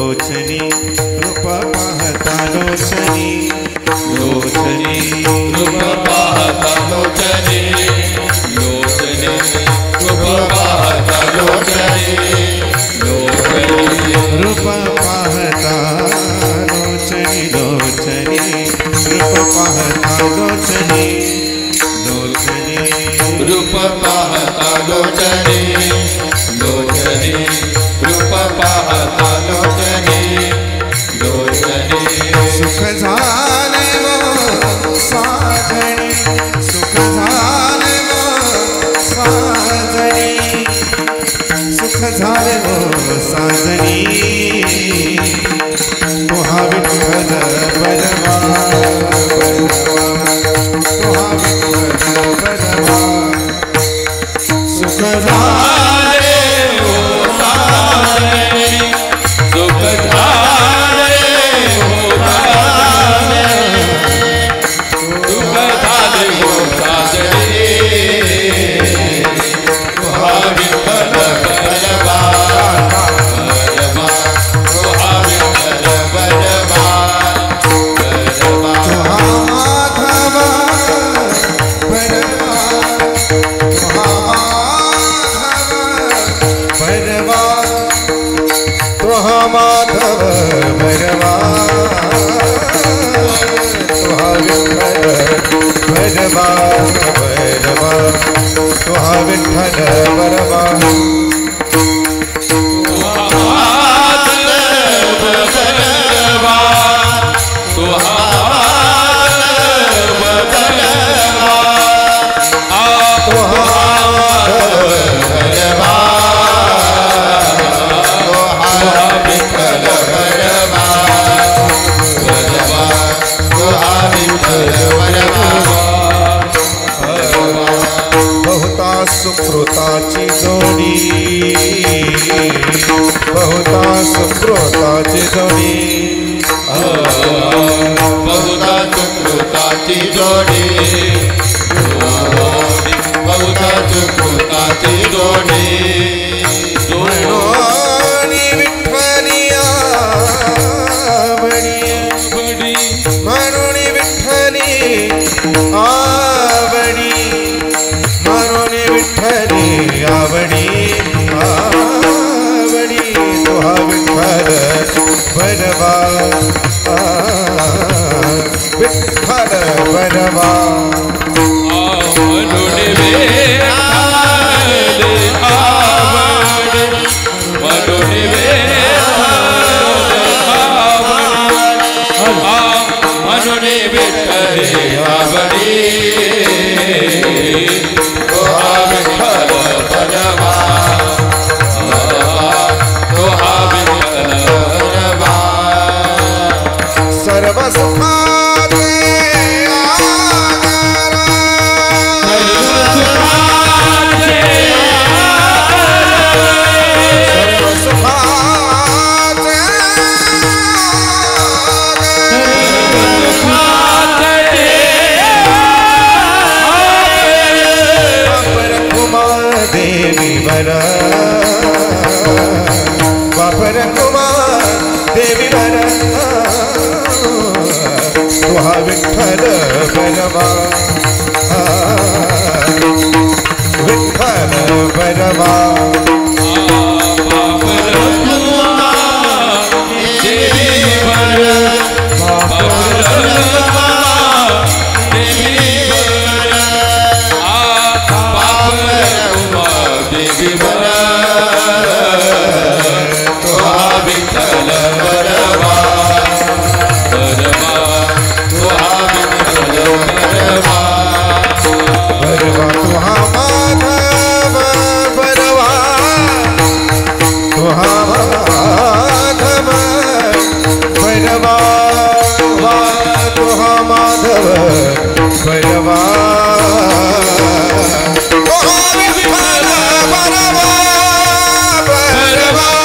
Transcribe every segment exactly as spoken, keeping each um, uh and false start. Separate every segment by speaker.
Speaker 1: लोचनी रूप पाहता लोचनी लोचनी
Speaker 2: रूप पाहता लोचनी लोचनी रूप पाहता लोचनी लोचनी
Speaker 1: रूप पाहता लोचनी लोचनी रूप पाहता लोचनी लोचनी
Speaker 2: रूप पाहता लोचनी लोचनी रूप पाहता लोचनी लोचनी
Speaker 1: सुख झाले वो साजणी सुख झाले वो साजणी सुख झाले वो साजणी तुहा विठ्ठल बरवा तुहा विठ्ठल बरवा सुख झाले
Speaker 2: वो साजनी सुख झाले वो साजनी सुख झाले वो साजनी तुहा विठ्ठल बरवा बरवा तुहा विठ्ठल बरवा बरवा
Speaker 1: तुहा माधव बरवा तुहा माधव बरवा तुहा माधव बरवा तुहा विठ्ठल बरवा बरवा बहुता सुकृताची जोडी बहुता सुकृताची जोडी
Speaker 2: बहुता सुकृताची जोडी बहुता सुकृताची जोडी
Speaker 1: जोडी विठ्ठलिया बडी
Speaker 2: बडी
Speaker 1: म्हणून विठ्ठली आवडी म्हणून विठ्ठली आवडी आवडी तुहा विठ्ठल बरवा विठ्ठल बरवा
Speaker 2: म्हणून विठ्ठली आवडी म्हणून म्हणून विठ्ठली आवडी तुहा विठ्ठल बरवा तुहा विठ्ठल बरवा
Speaker 1: सर्व सुखाचे सर्व सुखाचे देवी वर वापर कुमार देवी वर तुहा विठ्ठल बरवा विठ्ठल बरवा बरवा तुहा माधव बरवा तुहा माधव बरवा तुहा माधव बरवा तुहा विठ्ठल बरवा बरवा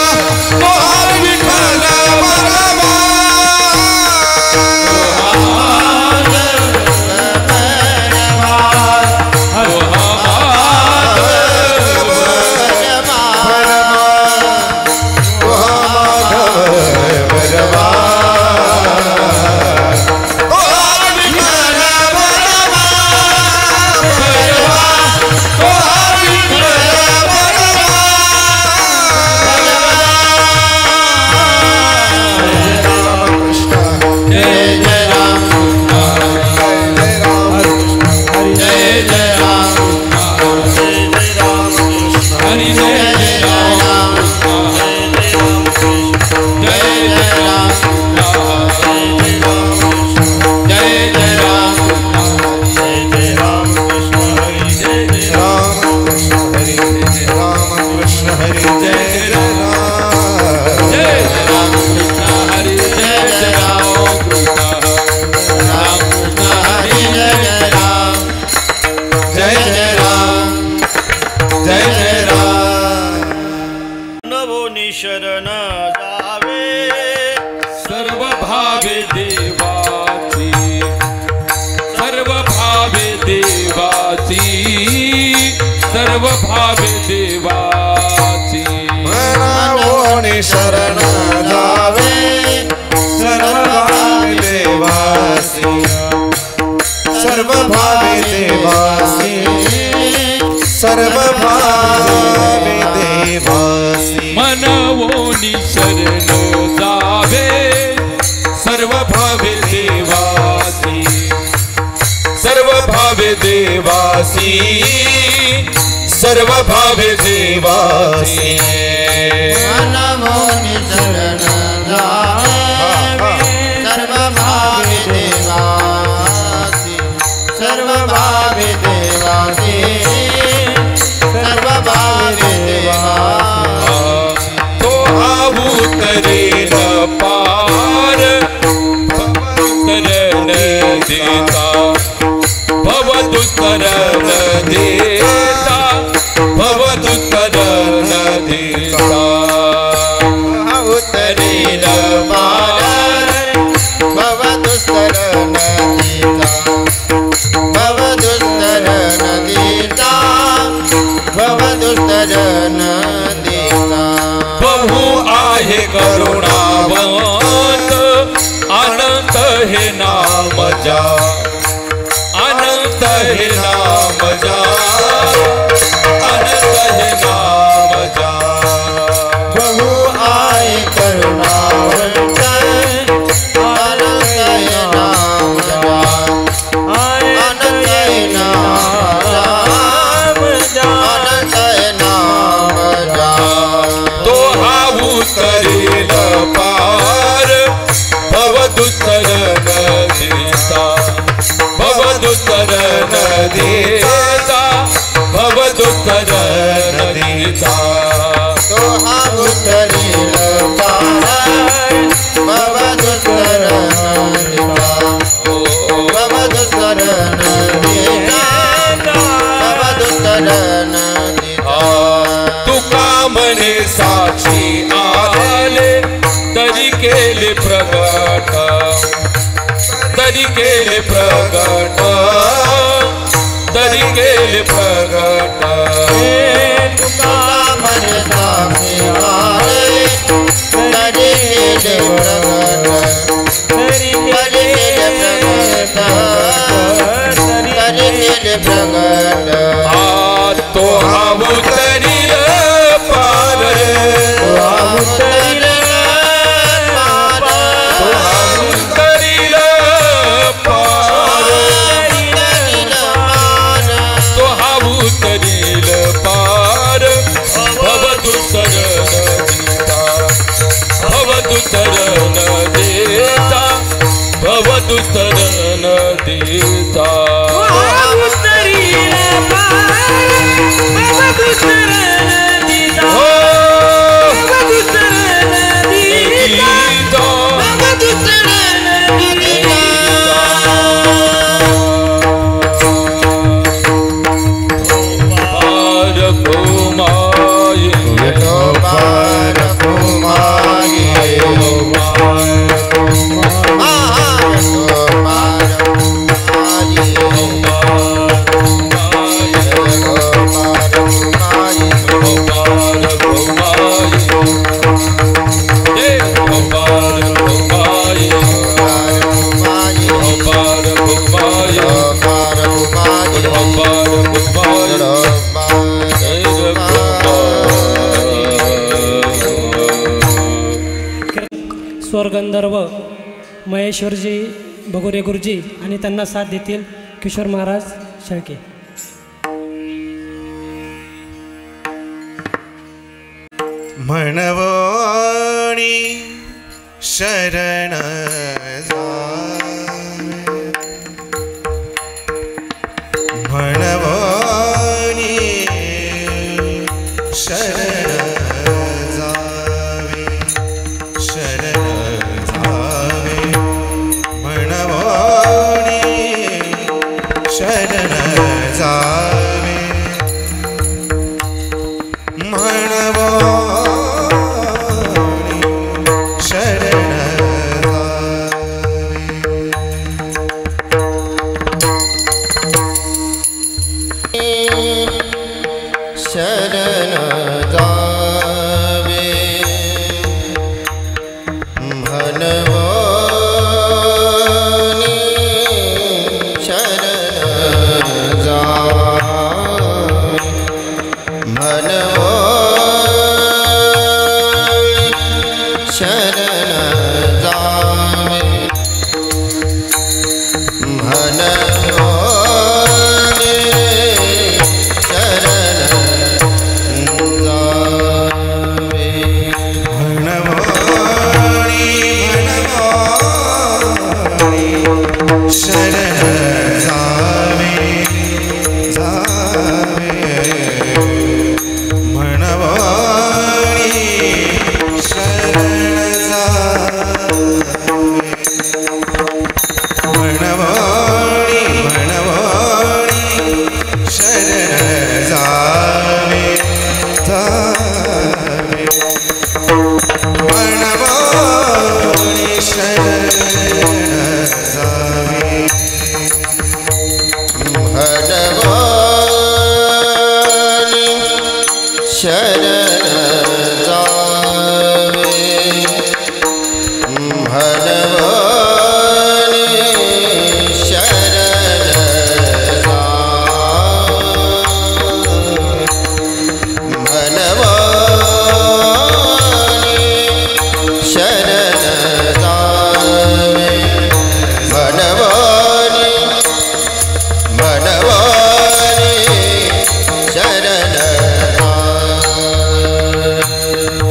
Speaker 2: जय राम जय राम कृष्ण हरि जय जय राम कृष्ण राम कृष्ण हरि जय जय राम जय जय राम जय जय राम
Speaker 3: नवो निशरण जावे
Speaker 2: सर्व भावे देवाची सर्व भावे देवाची सर्व भावे देवाची
Speaker 1: मनावोनी शरण जावे सर्व भावी देवासी सर्व भावी देवासी सर्व भावी देवासी
Speaker 2: मनवोनी शरण जावे सर्व भावे देवासी सर्व भावे देवासी सर्व भावे देवासी
Speaker 3: मनमोनि शरण जावे सर्व भावे देवासी सर्व भावे देवासी सर्व भावे देवासी
Speaker 2: तो अवतरे न पार भवदुतरन देता भवदुतरन देता भवदुतरन देता
Speaker 3: अवतरे न पार भवदुस्तरन दीता भवदुस्तरन दीता भवदुस्तरन दीता
Speaker 2: बहु आहे करुणावंत अनंत हे नाम जा अनंत हे नाम जा अनंत हे नाम जा
Speaker 3: बहु आए करुणावंत अनंतय नाम जा अनंतय नाम जा अनंतय नाम जा
Speaker 2: तो हा उतरेल पार भवदुतरन देता भवदुतरन देता भवदुतरन देता
Speaker 3: तो हम उतरेल पार भवदुस्तरन दीता भवदुस्तरन दीता भवदुस्तरन दीता
Speaker 2: तुका म्हणे साक्षी आले तरी केले प्रगट तरी केले प्रगट तरी केले प्रगट
Speaker 3: तुका मन साक्षी आले तरी केले प्रगट तरी केले प्रगट तरी केले प्रगट
Speaker 2: आ तो हा उतरील पार
Speaker 3: उतरील पार
Speaker 2: तो हा उतरील पार तो हा उतरील पार भवदुतरन देता भवदुतरन देता भवदुतरन देता हो पार घुमाए
Speaker 3: पार घुमाए
Speaker 4: स्वरगंधर्व महेश्वरजी भगोरे गुरुजी आणि त्यांना साथ देतील किशोर महाराज शेळके.
Speaker 1: म्हणवणी शरण म्हणवणी शरण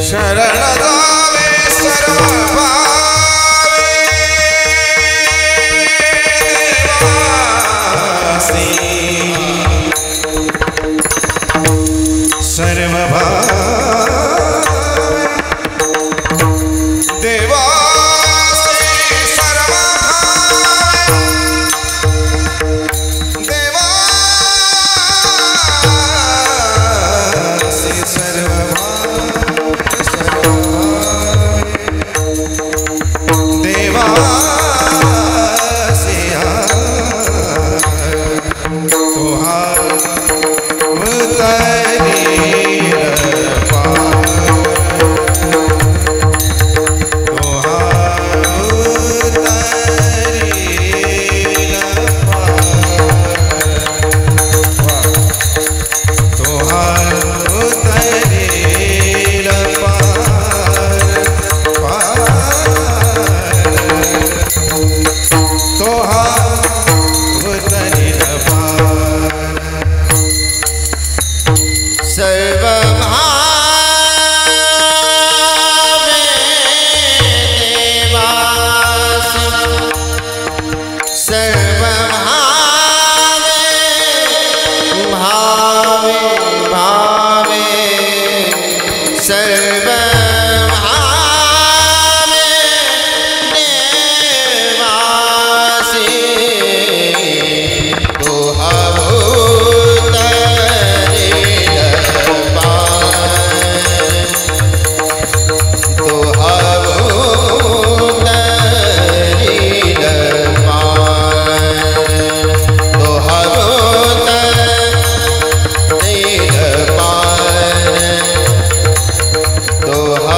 Speaker 1: शरण जावे सर्व भावे देवासी सर्व भावे देवासी सर्व भावे देवासी सर्व
Speaker 3: तो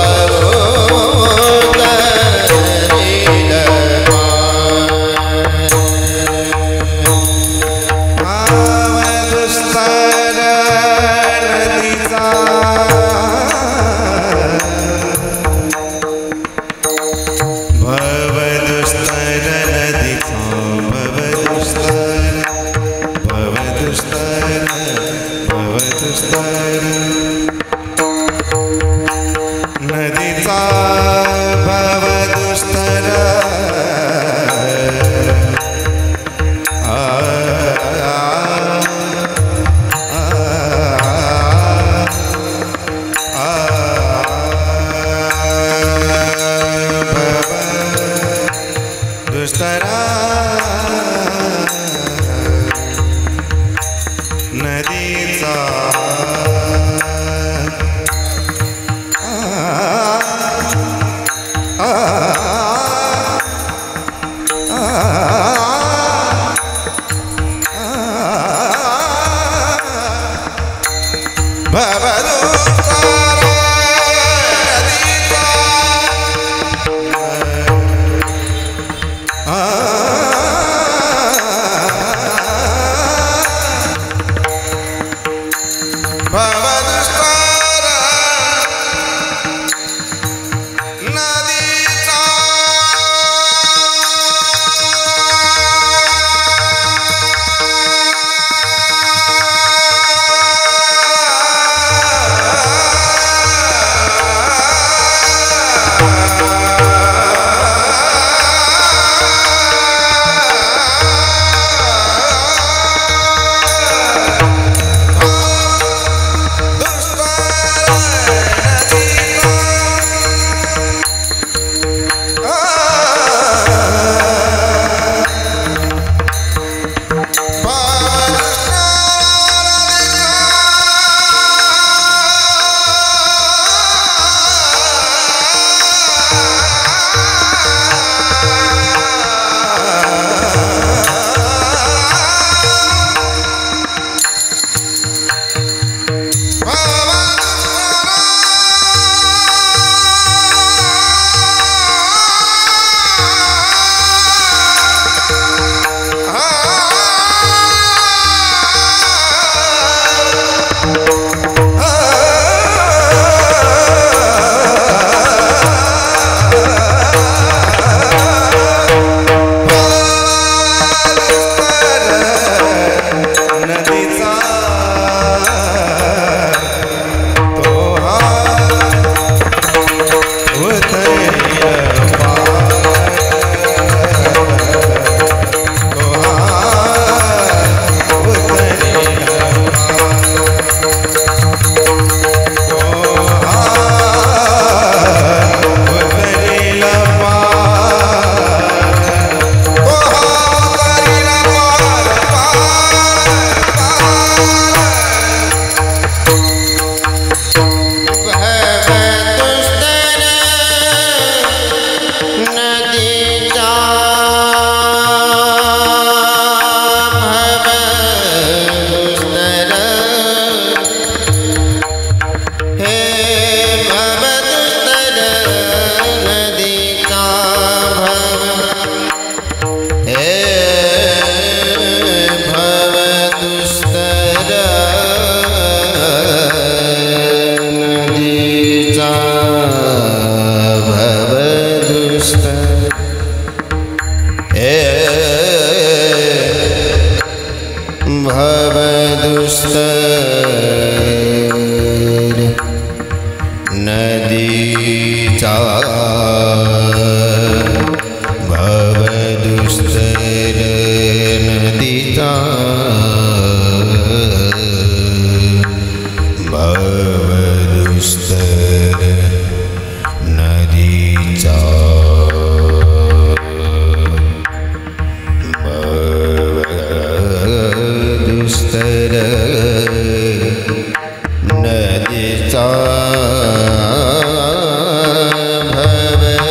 Speaker 3: भवदुस्तर भवदुस्तर नदीचा भवदुस्तर नदीचा भवदुस्तर नदीचा भवदुस्तर नदीचा भवदुस्तर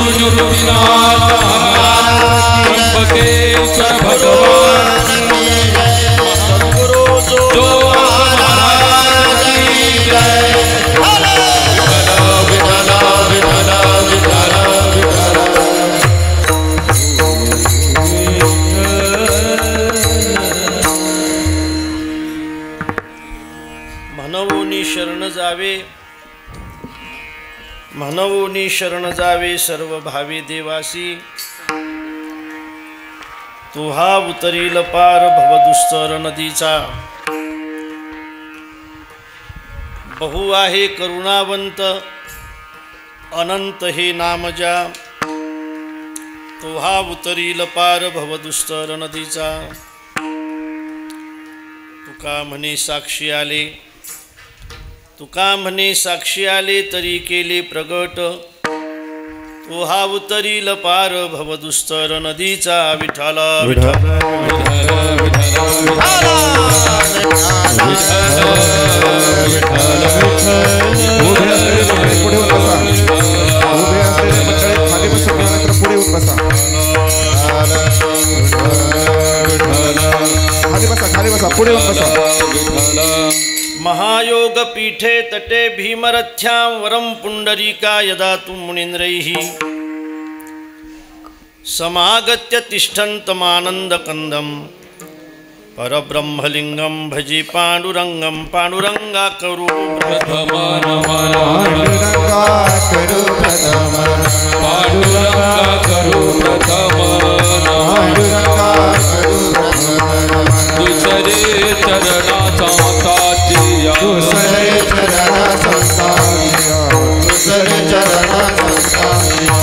Speaker 2: निवृत्तीनाथ त्र्यंबकेश्वर भगवान
Speaker 5: सद्गुरु जो महाराज की जय।
Speaker 2: विठ्ठल विठ्ठल विठ्ठल विठ्ठल
Speaker 5: म्हणवोनी शरण जावे म्हणवोनी शरण जावे सर्व भावी देवासी तुहा उतरील पार भवदुस्तर नदीचा बहु आहे करुणावंत अनंत हे नाम ज्या तुहा उतरील पार भवदुस्तर नदीचा तुका म्हणे साक्षी आले तुका म्हणे साक्षी आले तरी केले प्रगट तुहा उतरील पार भवदुस्तर नदीचा विठ्ठल विठ्ठल महायोग पीठे तटे भीमरथ्यां वरं पुंडरीका यदा तु मुनीन्द्रैः समागत्य तिष्ठन्तमानन्दकन्दं परब्रह्मलिङ्गं भजे पाण्डुरङ्गं पाण्डुरङ्गा करो
Speaker 2: पांडुरंगा करो प्रथम पांडुरंगा करो प्रथम पांडुरंगा करो प्रथम दुसरे चरणाचा ताजिया दुसरे चरणाचा ताजिया दुसरे चरणाचा ताजिया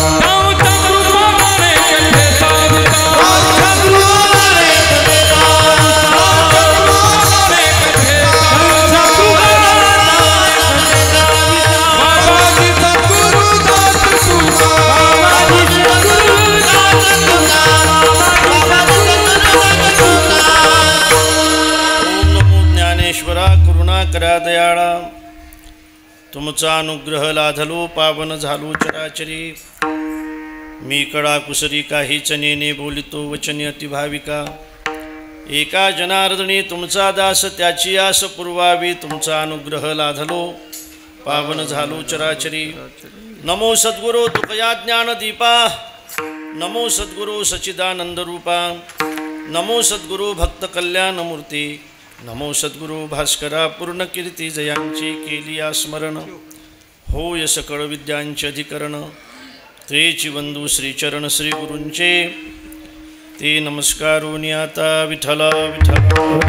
Speaker 5: करा दयाळा तुमचा अनुग्रह लाधलो पावन झालो चराचरी मी कडा कुसरी काहीच नेने बोलितो वचने अतिभाविका एका जनार्दनी तुमचा दास त्याची आस पुरवावी तुमचा अनुग्रह लाधलो पावन झालो चराचरी नमो सद्गुरो तुकया ज्ञानदीपा नमो सद्गुरो सच्चिदानंद रूपा नमो सद्गुरो भक्त कल्याणमूर्ती नमो सद्गुरु भास्करा पूर्ण कीर्ती जयांची केली स्मरण होय सकळ विद्यांचे अधिकरण त्रेची वंदू श्रीचरण श्री गुरूंचे ते नमस्कारोनी आता विठ्ठल विठ्ठल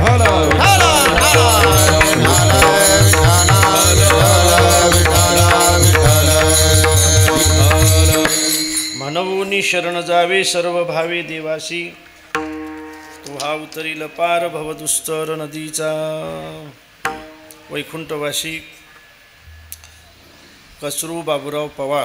Speaker 5: म्हणवोनी शरण जावे सर्व भावे देवासी तुहा उतरील पार भवदुस्तर नदीचा वैकुंठवासी कसरू बाबूराव पवार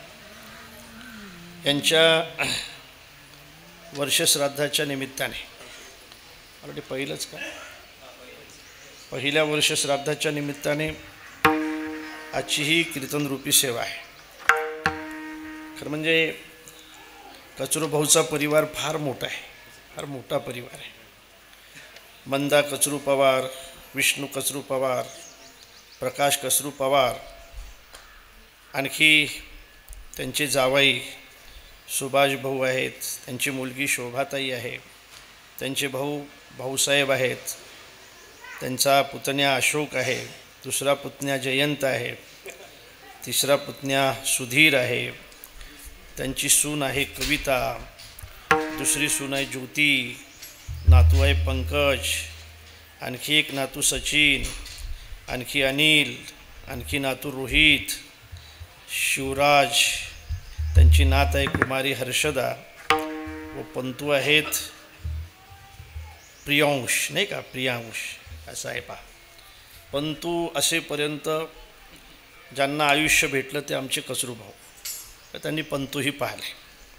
Speaker 5: यांच्या वर्षश्राद्धाच्या निमित्ताने ऑलरेडी पहिलंच का पहिल्या वर्षश्राद्धाच्या निमित्ताने आजची ही कीर्तनरूपी सेवा आहे खरं म्हणजे कचरू भाऊचा परिवार फार मोठा आहे फार मोठा परिवार आहे मंदा कचरू पवार विष्णू कचरू पवार प्रकाश कचरू पवार आणखी त्यांचे जावाई सुभाष भाऊ आहेत त्यांची मुलगी शोभाताई आहे त्यांचे भाऊ भाऊसाहेब आहेत त्यांचा पुतण्या अशोक आहे दुसरा पुतण्या जयंत आहे तिसरा पुतण्या सुधीर आहे त्यांची सून आहे कविता दुसरी सून आहे ज्योती नातू आहे पंकज आणखी एक नातू सचिन आणखी अनिल आणखी नातू रोहित शिवराज त्यांची नात आहे कुमारी हर्षदा व पंतू आहेत प्रियांश नाही का प्रियांश असं आहे पहा पंतू असेपर्यंत ज्यांना आयुष्य भेटलं ते आमचे कचरू भाऊ तर त्यांनी पंतूही पाहिले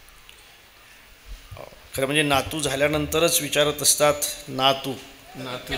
Speaker 5: खरं म्हणजे नातू झाल्यानंतरच विचारत असतात नातू नातू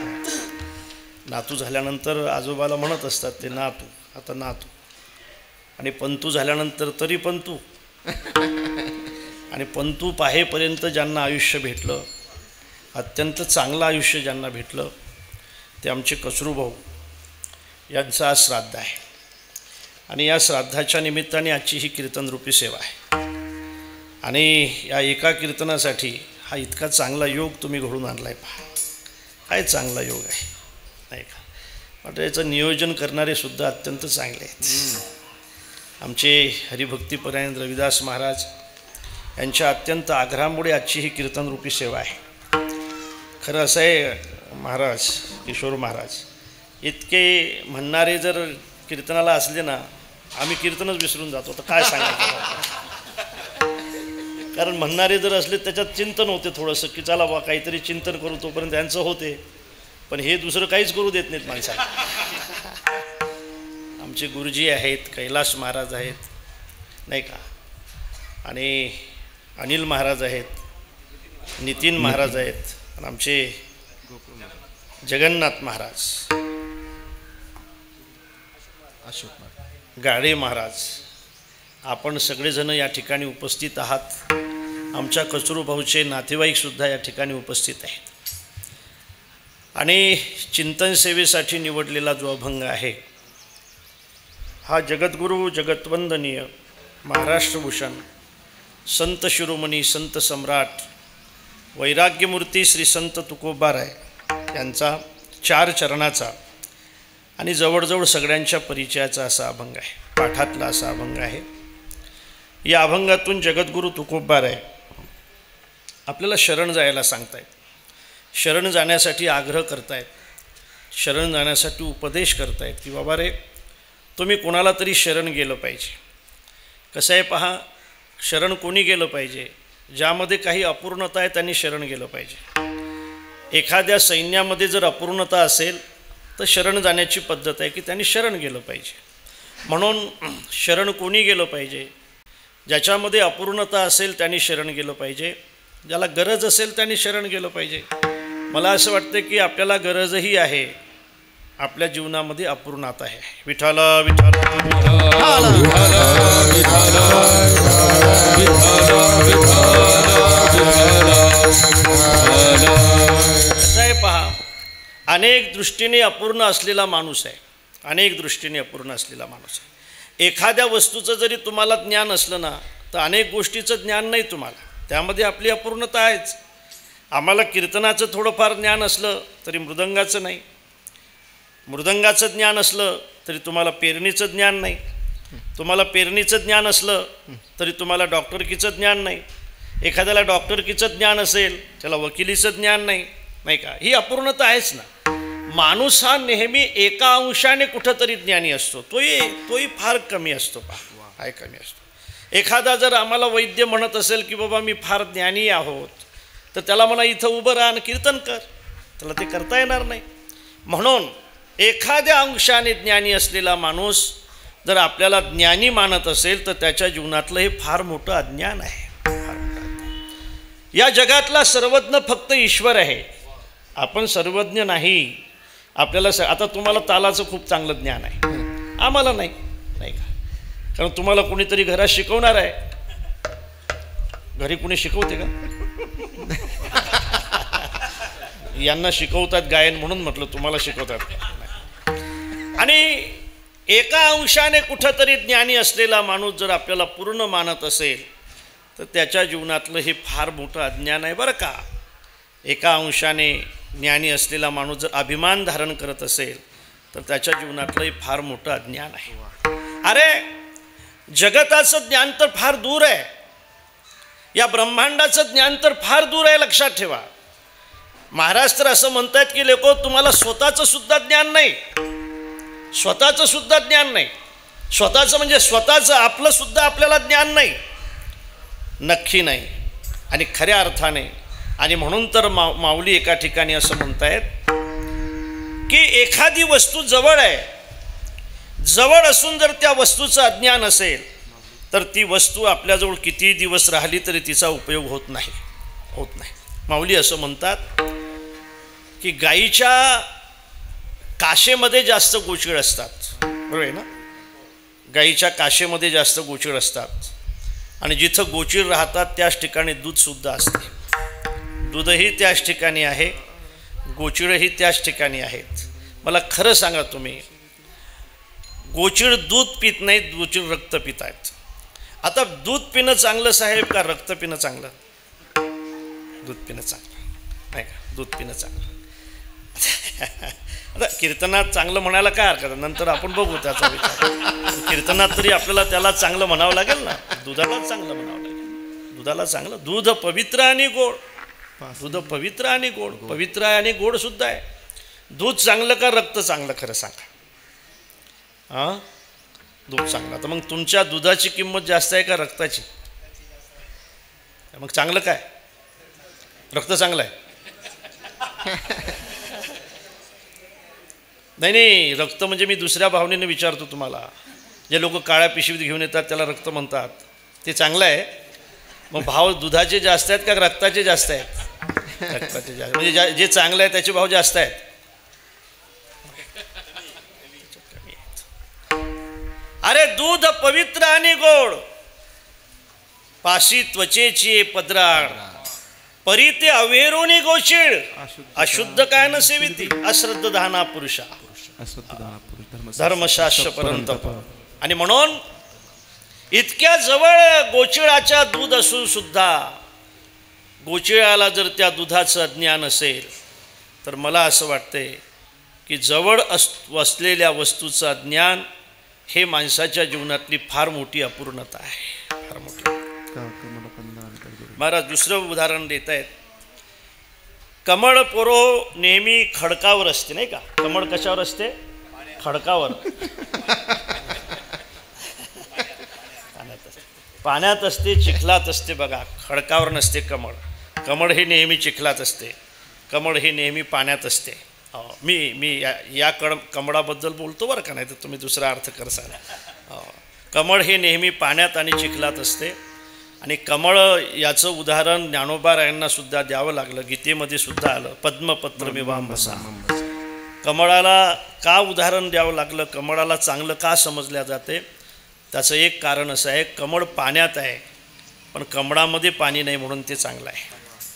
Speaker 5: नातू झाल्यानंतर आजोबाला म्हणत असतात ते नातू आता नातू आणि पंतू झाल्यानंतर तरी पंतू आणि पंतू पाहेपर्यंत ज्यांना आयुष्य भेटलं, अत्यंत चांगलं आयुष्य ज्यांना भेटलं, ते आमचे कचरू भाऊ यांचं आज श्राद्ध आहे. आणि या श्राद्धाच्या निमित्ताने आजची ही कीर्तनरूपी सेवा आहे. आणि या एका कीर्तनासाठी हा इतका चांगला योग तुम्ही घडून आणला आहे. पहा काय चांगला योग आहे नाही का. वाटतं याचं नियोजन करणारे सुद्धा अत्यंत चांगले आहेत. आमचे हरिभक्तीपरायण रविदास महाराज यांच्या अत्यंत आग्रहामुळे आजची ही कीर्तनरूपी सेवा आहे. खरं असं आहे महाराज, किशोर महाराज इतके म्हणणारे जर कीर्तनाला असले ना, आम्ही कीर्तनच विसरून जातो. तर काय सांगायचं, कारण म्हणणारे जर असले त्याच्यात चिंतन होते थोडंसं, की चला बा काहीतरी चिंतन करू, तोपर्यंत त्यांचं होते. पण हे दुसरं काहीच करू देत नाहीत माणसाला. आमचे गुरुजी आहेत, कैलास महाराज आहेत नाही का, आणि अनिल महाराज आहेत, नितीन महाराज आहेत, आणि आमचे जगन्नाथ महाराज, गाडे महाराज, आपण सगळेजण या ठिकाणी उपस्थित आहात. आमच्या कचरू भाऊचे नातेवाईकसुद्धा या ठिकाणी उपस्थित आहेत. आणि चिंतन सेवेसाठी निवडलेला जो अभंग आहे हा जगद्गुरू जगतवंदनीय महाराष्ट्रभूषण संत शिरोमणी संत सम्राट वैराग्यमूर्ती श्री संत तुकोबाराय यांचा चार चरणाचा आणि जवळजवळ सगळ्यांच्या परिचयाचा असा अभंग आहे, पाठातला असा अभंग आहे. या अभंगातून जगद्गुरू तुकोबाराय आपल्याला शरण जायला सांगतायत, शरण जाण्यासाठी आग्रह करतायत, शरण जाण्यासाठी उपदेश करतायत की बाबा रे तुम्ही कोणाला तरी शरण गेलं पाहिजे. कसं आहे पहा, शरण कोणी गेलं पाहिजे, ज्यामध्ये काही अपूर्णता आहे त्यांनी शरण गेलं पाहिजे. एखाद्या सैन्यामध्ये जर अपूर्णता असेल तर शरण जाण्याची पद्धत आहे की त्यांनी शरण गेलं पाहिजे. म्हणून शरण कोणी गेलं पाहिजे, ज्याच्यामध्ये अपूर्णता असेल त्यांनी शरण गेलं पाहिजे, ज्याला गरज असेल त्यांनी शरण गेलं पाहिजे. मला असं वाटतं की आपल्याला गरजही आहे, आपल्या जीवनामध्ये अपूर्णता आहे. विठ्ठल विठ्ठल कसं आहे पहा, अनेक दृष्टीने अपूर्ण असलेला माणूस आहे, अनेक दृष्टीने अपूर्ण असलेला माणूस आहे. एखाद्या वस्तूचं जरी तुम्हाला ज्ञान असलं ना, तर अनेक गोष्टीचं ज्ञान नाही तुम्हाला, त्यामध्ये आपली अपूर्णता आहेच. आम्हाला कीर्तनाचं थोडंफार ज्ञान असलं तरी मृदंगाचं नाही, मृदंगाचं ज्ञान असलं तरी तुम्हाला पेरणीचं ज्ञान नाही, तुम्हाला पेरणीचं ज्ञान असलं तरी तुम्हाला डॉक्टरकीचं ज्ञान नाही, एखाद्याला डॉक्टरकीचं ज्ञान असेल त्याला वकिलीचं ज्ञान नाही, नाही का. ही अपूर्णता आहेच ना. माणूस हा नेहमी एका अंशाने कुठंतरी ज्ञानी असतो, तोही तोही फार कमी असतो. पहा काय कमी असतो. एखादा जर आम्हाला वैद्य म्हणत असेल की बाबा मी फार ज्ञानी आहोत, तर त्याला म्हणा इथं उभं राहा आणि कीर्तन कर, त्याला ते करता येणार नाही. म्हणून एखाद्या अंशाने ज्ञानी असलेला माणूस जर आपल्याला ज्ञानी मानत असेल तर त्याच्या जीवनातलं हे फार मोठं अज्ञान आहे. या जगातला सर्वज्ञ फक्त ईश्वर आहे, आपण सर्वज्ञ नाही. आपल्याला स आता तुम्हाला तालाचं खूप चांगलं ज्ञान आहे, आम्हाला नाही, नाही का. कारण तुम्हाला कोणीतरी घरात शिकवणार आहे. घरी कोणी शिकवते का? यांना शिकवतात गायन म्हणून म्हटलं तुम्हाला शिकवतात. आणि एका अंशाने कुठंतरी ज्ञानी असलेला माणूस जर आपल्याला पूर्ण मानत असेल तर त्याच्या जीवनातलं हे फार मोठं अज्ञान आहे बरं का. एका अंशाने ज्ञानी असलेला माणूस जर अभिमान धारण करत असेल तर त्याच्या जीवनातलं हे फार मोठं अज्ञान आहे. अरे जगताचं ज्ञान तर फार दूर आहे, या ब्रह्मांडाचं ज्ञान तर फार दूर आहे, लक्षात ठेवा. महाराज तर असं म्हणतात की लोक तुम्हाला स्वतःचं सुद्धा ज्ञान नाही, स्वतःचं सुद्धा ज्ञान नाही. स्वतःचं म्हणजे स्वतःचं आपलं सुद्धा आपल्याला ज्ञान नाही, नक्की नाही आणि खऱ्या अर्थाने. आणि म्हणून तर मा माऊली एका ठिकाणी असं म्हणतायत की एखादी वस्तू जवळ आहे, जवळ असून जर त्या वस्तूचं अज्ञान असेल तर ती वस्तू आपल्याजवळ किती दिवस राहिली तरी तिचा उपयोग होत नाही, होत नाही. माऊली असं म्हणतात की गाईच्या काशेमध्ये जास्त गोचीळ असतात, बरोबर आहे ना. गाईच्या काशेमध्ये जास्त गोचीड असतात आणि जिथं गोचीड राहतात त्याच ठिकाणी दूधसुद्धा असते. दूधही त्याच ठिकाणी आहे, गोचिडही त्याच ठिकाणी आहेत. मला खरं सांगा, तुम्ही गोचिड दूध पित नाहीत, गोचिड रक्त पित आहेत. आता दूध पिणं चांगलं साहेब का रक्त पिणं चांगलं? दूध पिणं चांगलं नाही का? दूध पिणं चांगलं. आता कीर्तनात चांगलं म्हणायला काय हरकत आहे, नंतर आपण बघू त्याचा विचार. कीर्तनात तरी आपल्याला त्याला चांगलं म्हणावं लागेल ना, दुधालाच चांगलं म्हणावं लागेल. दुधाला चांगलं. दूध पवित्र आणि गोड. दूध पवित्र आणि गोड. पवित्र आहे आणि गोड सुद्धा आहे. दूध चांगलं का रक्त चांगलं, खरं सांगा? हां, दूध चांगलं. तर मग तुमच्या दुधाची किंमत जास्त आहे का रक्ताची? मग चांगलं काय? रक्त चांगलं आहे. नाही नाही, रक्त म्हणजे मी दुसऱ्या भावनेने विचारतो तुम्हाला. जे लोक काळ्या पिशवीत घेऊन येतात त्याला रक्त म्हणतात, ते चांगलं आहे. मग भाव दुधाचे जास्त आहेत का रक्ताचे जास्त आहेत? रक्ताचे जास्त. म्हणजे जे चांगलं आहे त्याचे भाव जास्त आहेत. अरे दूध पवित्र आणि गोड, पाशी त्वचेची पदराळ, परी ते अवेरोनी गोचिड, अशुद्ध काय न सेविती, अश्रद्ध धाना पुरुषा, धर्मशास्त्र परंतप. आणि म्हणून इतक्या जवळ गोचिळाच्या दूध असून सुद्धा गोचिळाला जर त्या दुधाचं अज्ञान असेल तर मला असं वाटतंय की जवळ अस असलेल्या वस्तूचं अज्ञान हे माणसाच्या जीवनातली फार मोठी अपूर्णता आहे, फार मोठी. महाराज दुसरं उदाहरण देत आहेत. कमळ पोरो नेहमी खडकावर असते, नाही का? कमळ कशावर असते? खडकावर. पाण्यात असते, चिखलात असते. बघा, खडकावर नसते कमळ. कमळ हे नेहमी चिखलात असते, कमळ हे नेहमी पाण्यात असते. मी मी या या कड कमळाबद्दल बोलतो बरं का, नाही तर तुम्ही दुसरा अर्थ करसाल. कमळ हे नेहमी पाण्यात आणि चिखलात असते. आणि कमळ याचं उदाहरण ज्ञानोबा सुद्धा द्यावं लागलं. गीतेमध्ये सुद्धा आलं, पद्मपत्र मिवांबसा. कमळाला का उदाहरण द्यावं लागलं? कमळाला चांगलं का समजल्या जाते? त्याचं एक कारण असं आहे, कमळ पाण्यात आहे पण कमळामध्ये पाणी नाही म्हणून ते चांगलं आहे.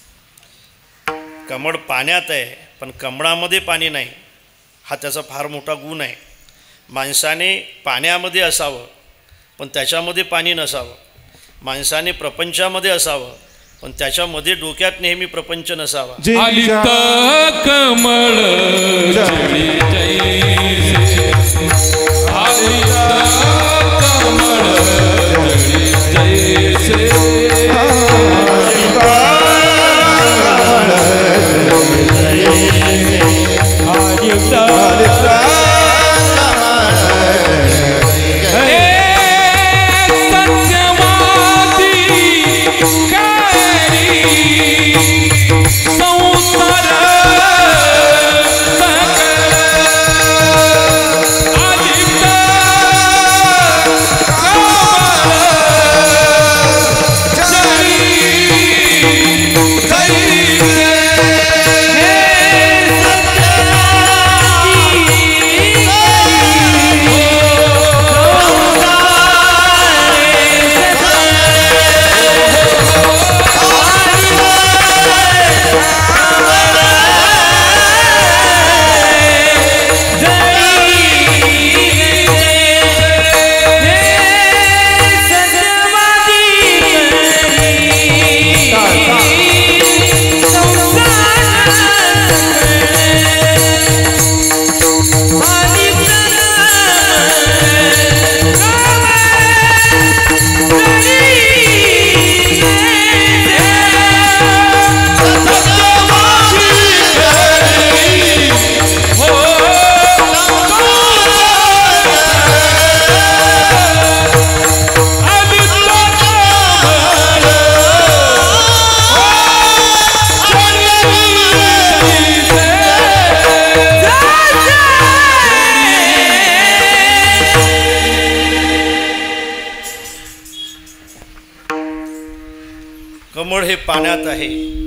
Speaker 5: कमळ पाण्यात आहे पण कमळामध्ये पाणी नाही, हा त्याचा फार मोठा गुण आहे. माणसाने पाण्यामध्ये असावं पण त्याच्यामध्ये पाणी नसावं. माणसाने प्रपंचामध्ये असावं पण त्याच्यामध्ये डोक्यात नेहमी प्रपंच नसावा.
Speaker 2: कमळ
Speaker 5: कमळ हे पाण्यात आहे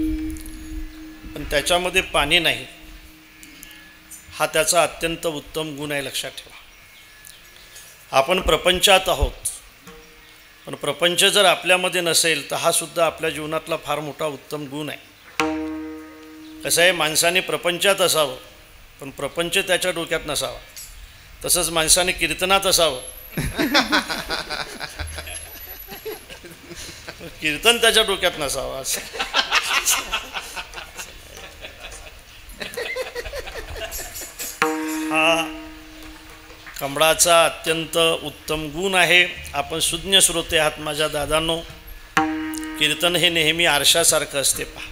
Speaker 5: पण त्याच्यामध्ये पाणी नाही, हा त्याचा अत्यंत उत्तम गुण आहे, लक्षात ठेवा. आपण प्रपंचात आहोत, पण प्रपंच जर आपल्यामध्ये नसेल तर हा सुद्धा आपल्या जीवनातला फार मोठा उत्तम गुण आहे. कसं आहे, माणसाने प्रपंचात असावं पण प्रपंच त्याच्या डोक्यात नसावा. तसंच माणसाने कीर्तनात असावं, कीर्तन त्याच्या डोक्यात नसावं. असं हा कमळाचा अत्यंत उत्तम गुण आहे. आपण सुज्ञ श्रोते आहात माझ्या दादांनो. कीर्तन हे नेहमी आरशासारखं असते. पहा,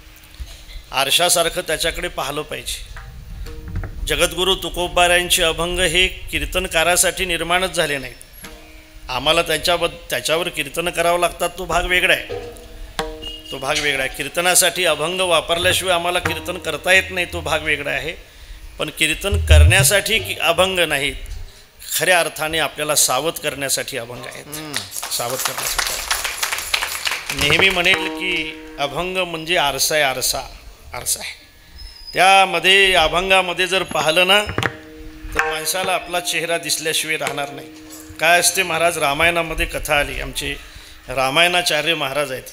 Speaker 5: आरशासारखं त्याच्याकडे पाहिलं पाहिजे. जगद्गुरू तुकोबारायांचे अभंग हे कीर्तनकारासाठी निर्माणच झाले नाहीत. आम्हाला त्याच्याबद्द त्याच्यावर कीर्तन करावं लागतात, तो भाग वेगळा आहे. तो भाग वेगळा आहे. कीर्तनासाठी अभंग वापरल्याशिवाय आम्हाला कीर्तन करता येत नाही, तो भाग वेगळा आहे. पण कीर्तन करण्यासाठी की अभंग नाहीत, खऱ्या अर्थाने आपल्याला सावध करण्यासाठी अभंग आहेत. सावध करण्यासाठी नेहमी म्हणेल की अभंग म्हणजे आरसा आहे. आरसा आरसा आहे. त्यामध्ये अभंगामध्ये जर पाहिलं ना तर माणसाला आपला चेहरा दिसल्याशिवाय राहणार नाही. काय असते महाराज, रामायणामध्ये कथा आली. आमचे रामायणाचार्य महाराज आहेत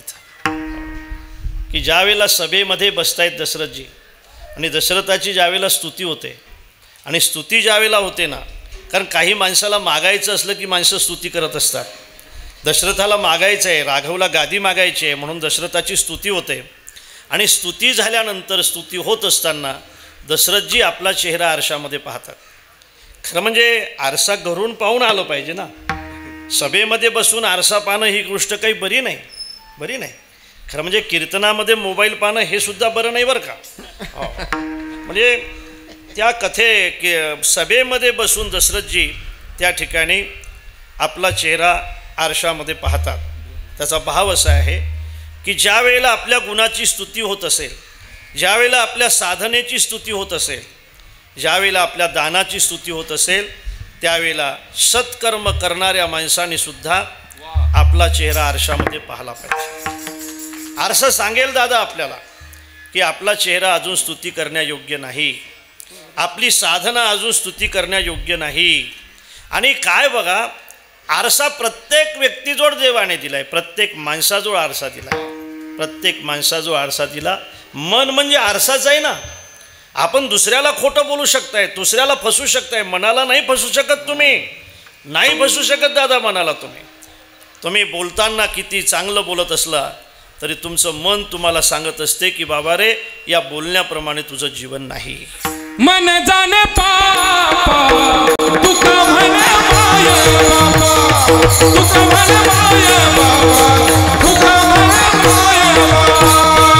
Speaker 5: तिथं, की ज्या वेळेला सभेमध्ये बसतायत दशरथजी आणि दशरथाची ज्यावेळेला स्तुती होते, आणि स्तुती ज्यावेळेला होते ना, कारण काही माणसाला मागायचं असलं की माणसं स्तुती करत असतात. दशरथाला मागायचं आहे, राघवला गादी मागायची आहे म्हणून दशरथाची स्तुती होते. आणि स्तुती झाल्यानंतर स्तुती होत असताना दशरथजी आपला चेहरा आरशामध्ये पाहतात. खरं म्हणजे आरसा घरून पाहून आलं पाहिजे ना. सभेमध्ये बसून आरसा पाहणं ही गोष्ट काही बरी नाही, बरी नाही. खरं म्हणजे कीर्तनामध्ये मोबाईल पाहणं हे सुद्धा बरं नाही बरं का. हो, म्हणजे त्या कथे की सभेमध्ये बसून दशरथजी त्या ठिकाणी आपला चेहरा आरशामध्ये पाहतात. त्याचा भाव असा आहे की ज्या वेळेला आपल्या गुणाची स्तुती होत असेल, ज्या वेळेला आपल्या साधनेची स्तुती होत असेल, ज्या वेळेला आपल्या दानाची स्तुती होत असेल, त्यावेळेला सत्कर्म करणाऱ्या माणसाने सुद्धा आपला चेहरा आरशामध्ये पाहिला पाहिजे. आरसा सांगेल दादा आपल्याला की आपला चेहरा अजून स्तुती करण्यायोग्य नाही, आपली साधना अजून स्तुती करण्यायोग्य नाही. आणि काय बघा, आरसा प्रत्येक व्यक्तीजवळ देवाने दिला आहे, प्रत्येक माणसाजवळ आरसा दिला आहे, प्रत्येक माणसाजवळ आरसा दिला. मन म्हणजे आरसाच आहे ना. आपण दुसऱ्याला खोटं बोलू शकताय, दुसऱ्याला फसू शकताय, मनाला नाही फसू शकत तुम्ही, नाही फसू शकत दादा मनाला. तुम्ही तुम्ही बोलताना किती चांगलं बोलत असला तरी तुमचं मन तुम्हाला सांगत असते की बाबा रे, या बोलण्याप्रमाणे तुझं जीवन नाही.
Speaker 2: मन जाने पापा तुका म्हणे माय बाबा, तुका म्हणे माय बाबा, तुका म्हणे माय बाबा.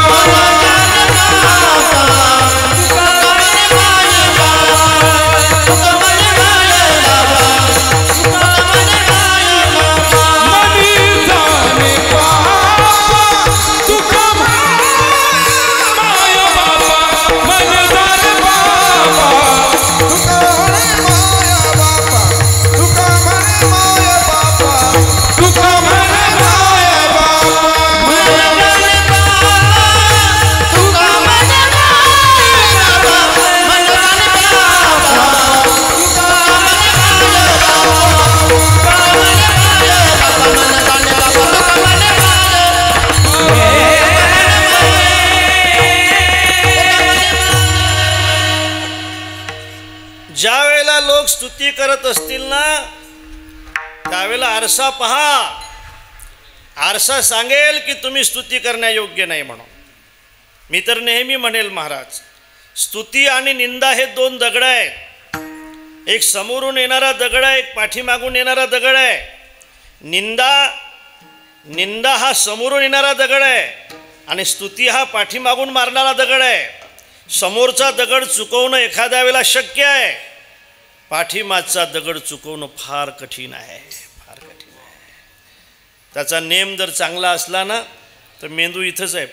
Speaker 5: ज्या वेळेला लोक स्तुती करत असतील ना त्यावेळेला आरसा पहा. आरसा सांगेल की तुम्ही स्तुती करण्यायोग्य नाही म्हणून. मी तर नेहमी म्हणेल महाराज, स्तुती आणि निंदा हे दोन दगड आहेत. एक समोरून येणारा दगड आहे, एक पाठीमागून येणारा दगड आहे. निंदा निंदा हा समोरून येणारा दगड आहे आणि स्तुती हा पाठीमागून मारणारा दगड आहे. समोरचा दगड चुकवणं एखाद्या वेळेला शक्य आहे, पाठीमागचा दगड चुकवणं फार कठीण आहे, फार कठीण आहे. त्याचा नेम जर चांगला असला ना तर मेंदू इथंच आहे.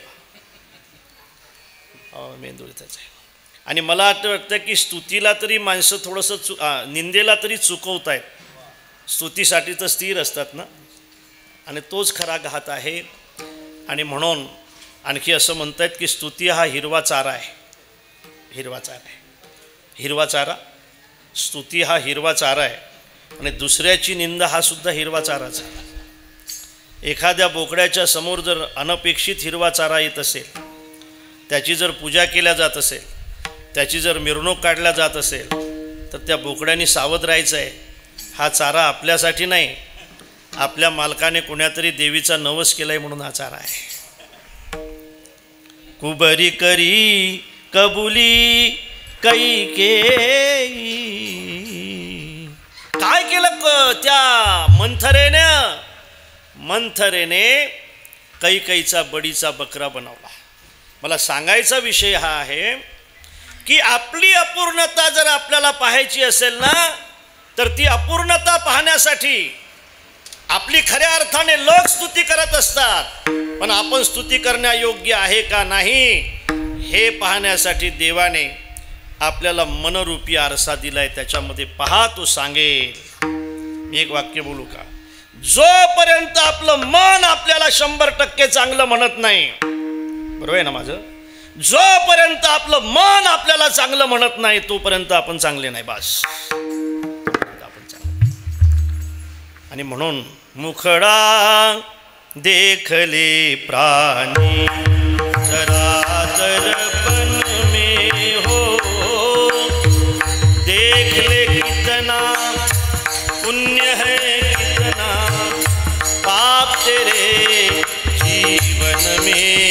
Speaker 5: हो, मेंदू इथंच आहे. आणि मला असं वाटतं की स्तुतीला तरी माणसं थोडंसं चु निंदेला तरी चुकवत आहेत, स्तुतीसाठी तर स्थिर असतात ना. आणि तोच खरा घात आहे. आणि म्हणून आणखी असं म्हणतात की स्तुती हा हिरवा चारा आहे, हिरवा चारा आहे, हिरवा चारा. स्तुती हा हिरवा चारा आहे. आणि दुसऱ्याची निंदा हा सुद्धा हिरवा चाराच आहे. एखाद्या बोकड्याच्या समोर जर अनपेक्षित हिरवा चारा येत असेल, त्याची जर पूजा केल्या जात असेल, त्याची जर मिरवणूक काढल्या जात असेल, तर त्या बोकड्याने सावध राहायचं आहे. हा चारा आपल्यासाठी नाही, आपल्या मालकाने कोण्यातरी देवीचा नवस केलाय म्हणून हा चारा आहे. कुबरी करी कबुली कैकेयी, काय केलं क त्या मंथरेने मंथरेने कैकेयीचा बडीचा बकरा बनवला. मला सांगायचा विषय हा आहे की आपली अपूर्णता जर आपल्याला पाहायची असेल ना, तर ती अपूर्णता पाहण्यासाठी आपली खऱ्या अर्थाने लोक स्तुती करत असतात, पण आपण स्तुती करण्यायोग्य आहे का नाही हे पाहण्यासाठी देवाने आपल्याला मनरूपी आरसा दिलाय. त्याच्यामध्ये पहा, तो सांगेल. मी एक वाक्य बोलू का? जोपर्यंत आपलं मन आपल्याला शंभर टक्के चांगलं म्हणत नाही, बरोबर आहे ना माझं? जोपर्यंत आपलं मन आपल्याला चांगलं म्हणत नाही तोपर्यंत आपण चांगले नाही. बस आपण चांगले. आणि म्हणून मुखडा देखले प्राणी दर्पण में हो, देख ले कितना पुण्य है, कितना पाप तेरे जीवन में,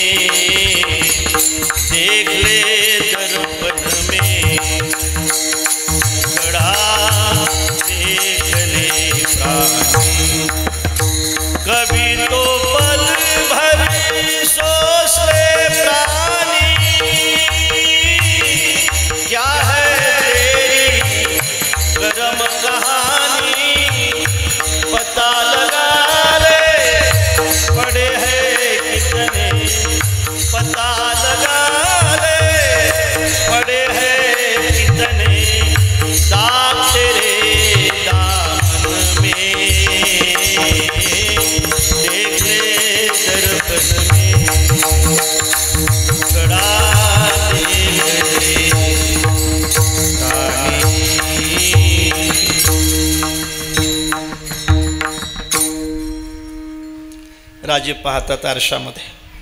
Speaker 5: देख ले दर्पण में खड़ा, देख ले प्राणी, कभी तो पल भर सोच ले प्राणी, क्या है तेरी कर्म कहानी, पता लगा ले पड़े हैं कितने, पता लगा ले पड़े हैं कितने दाग तेरे दामन में, देख ले दर्पण में खड़ा, देख ले प्राणी. राजे पाहतात आरशामध्ये.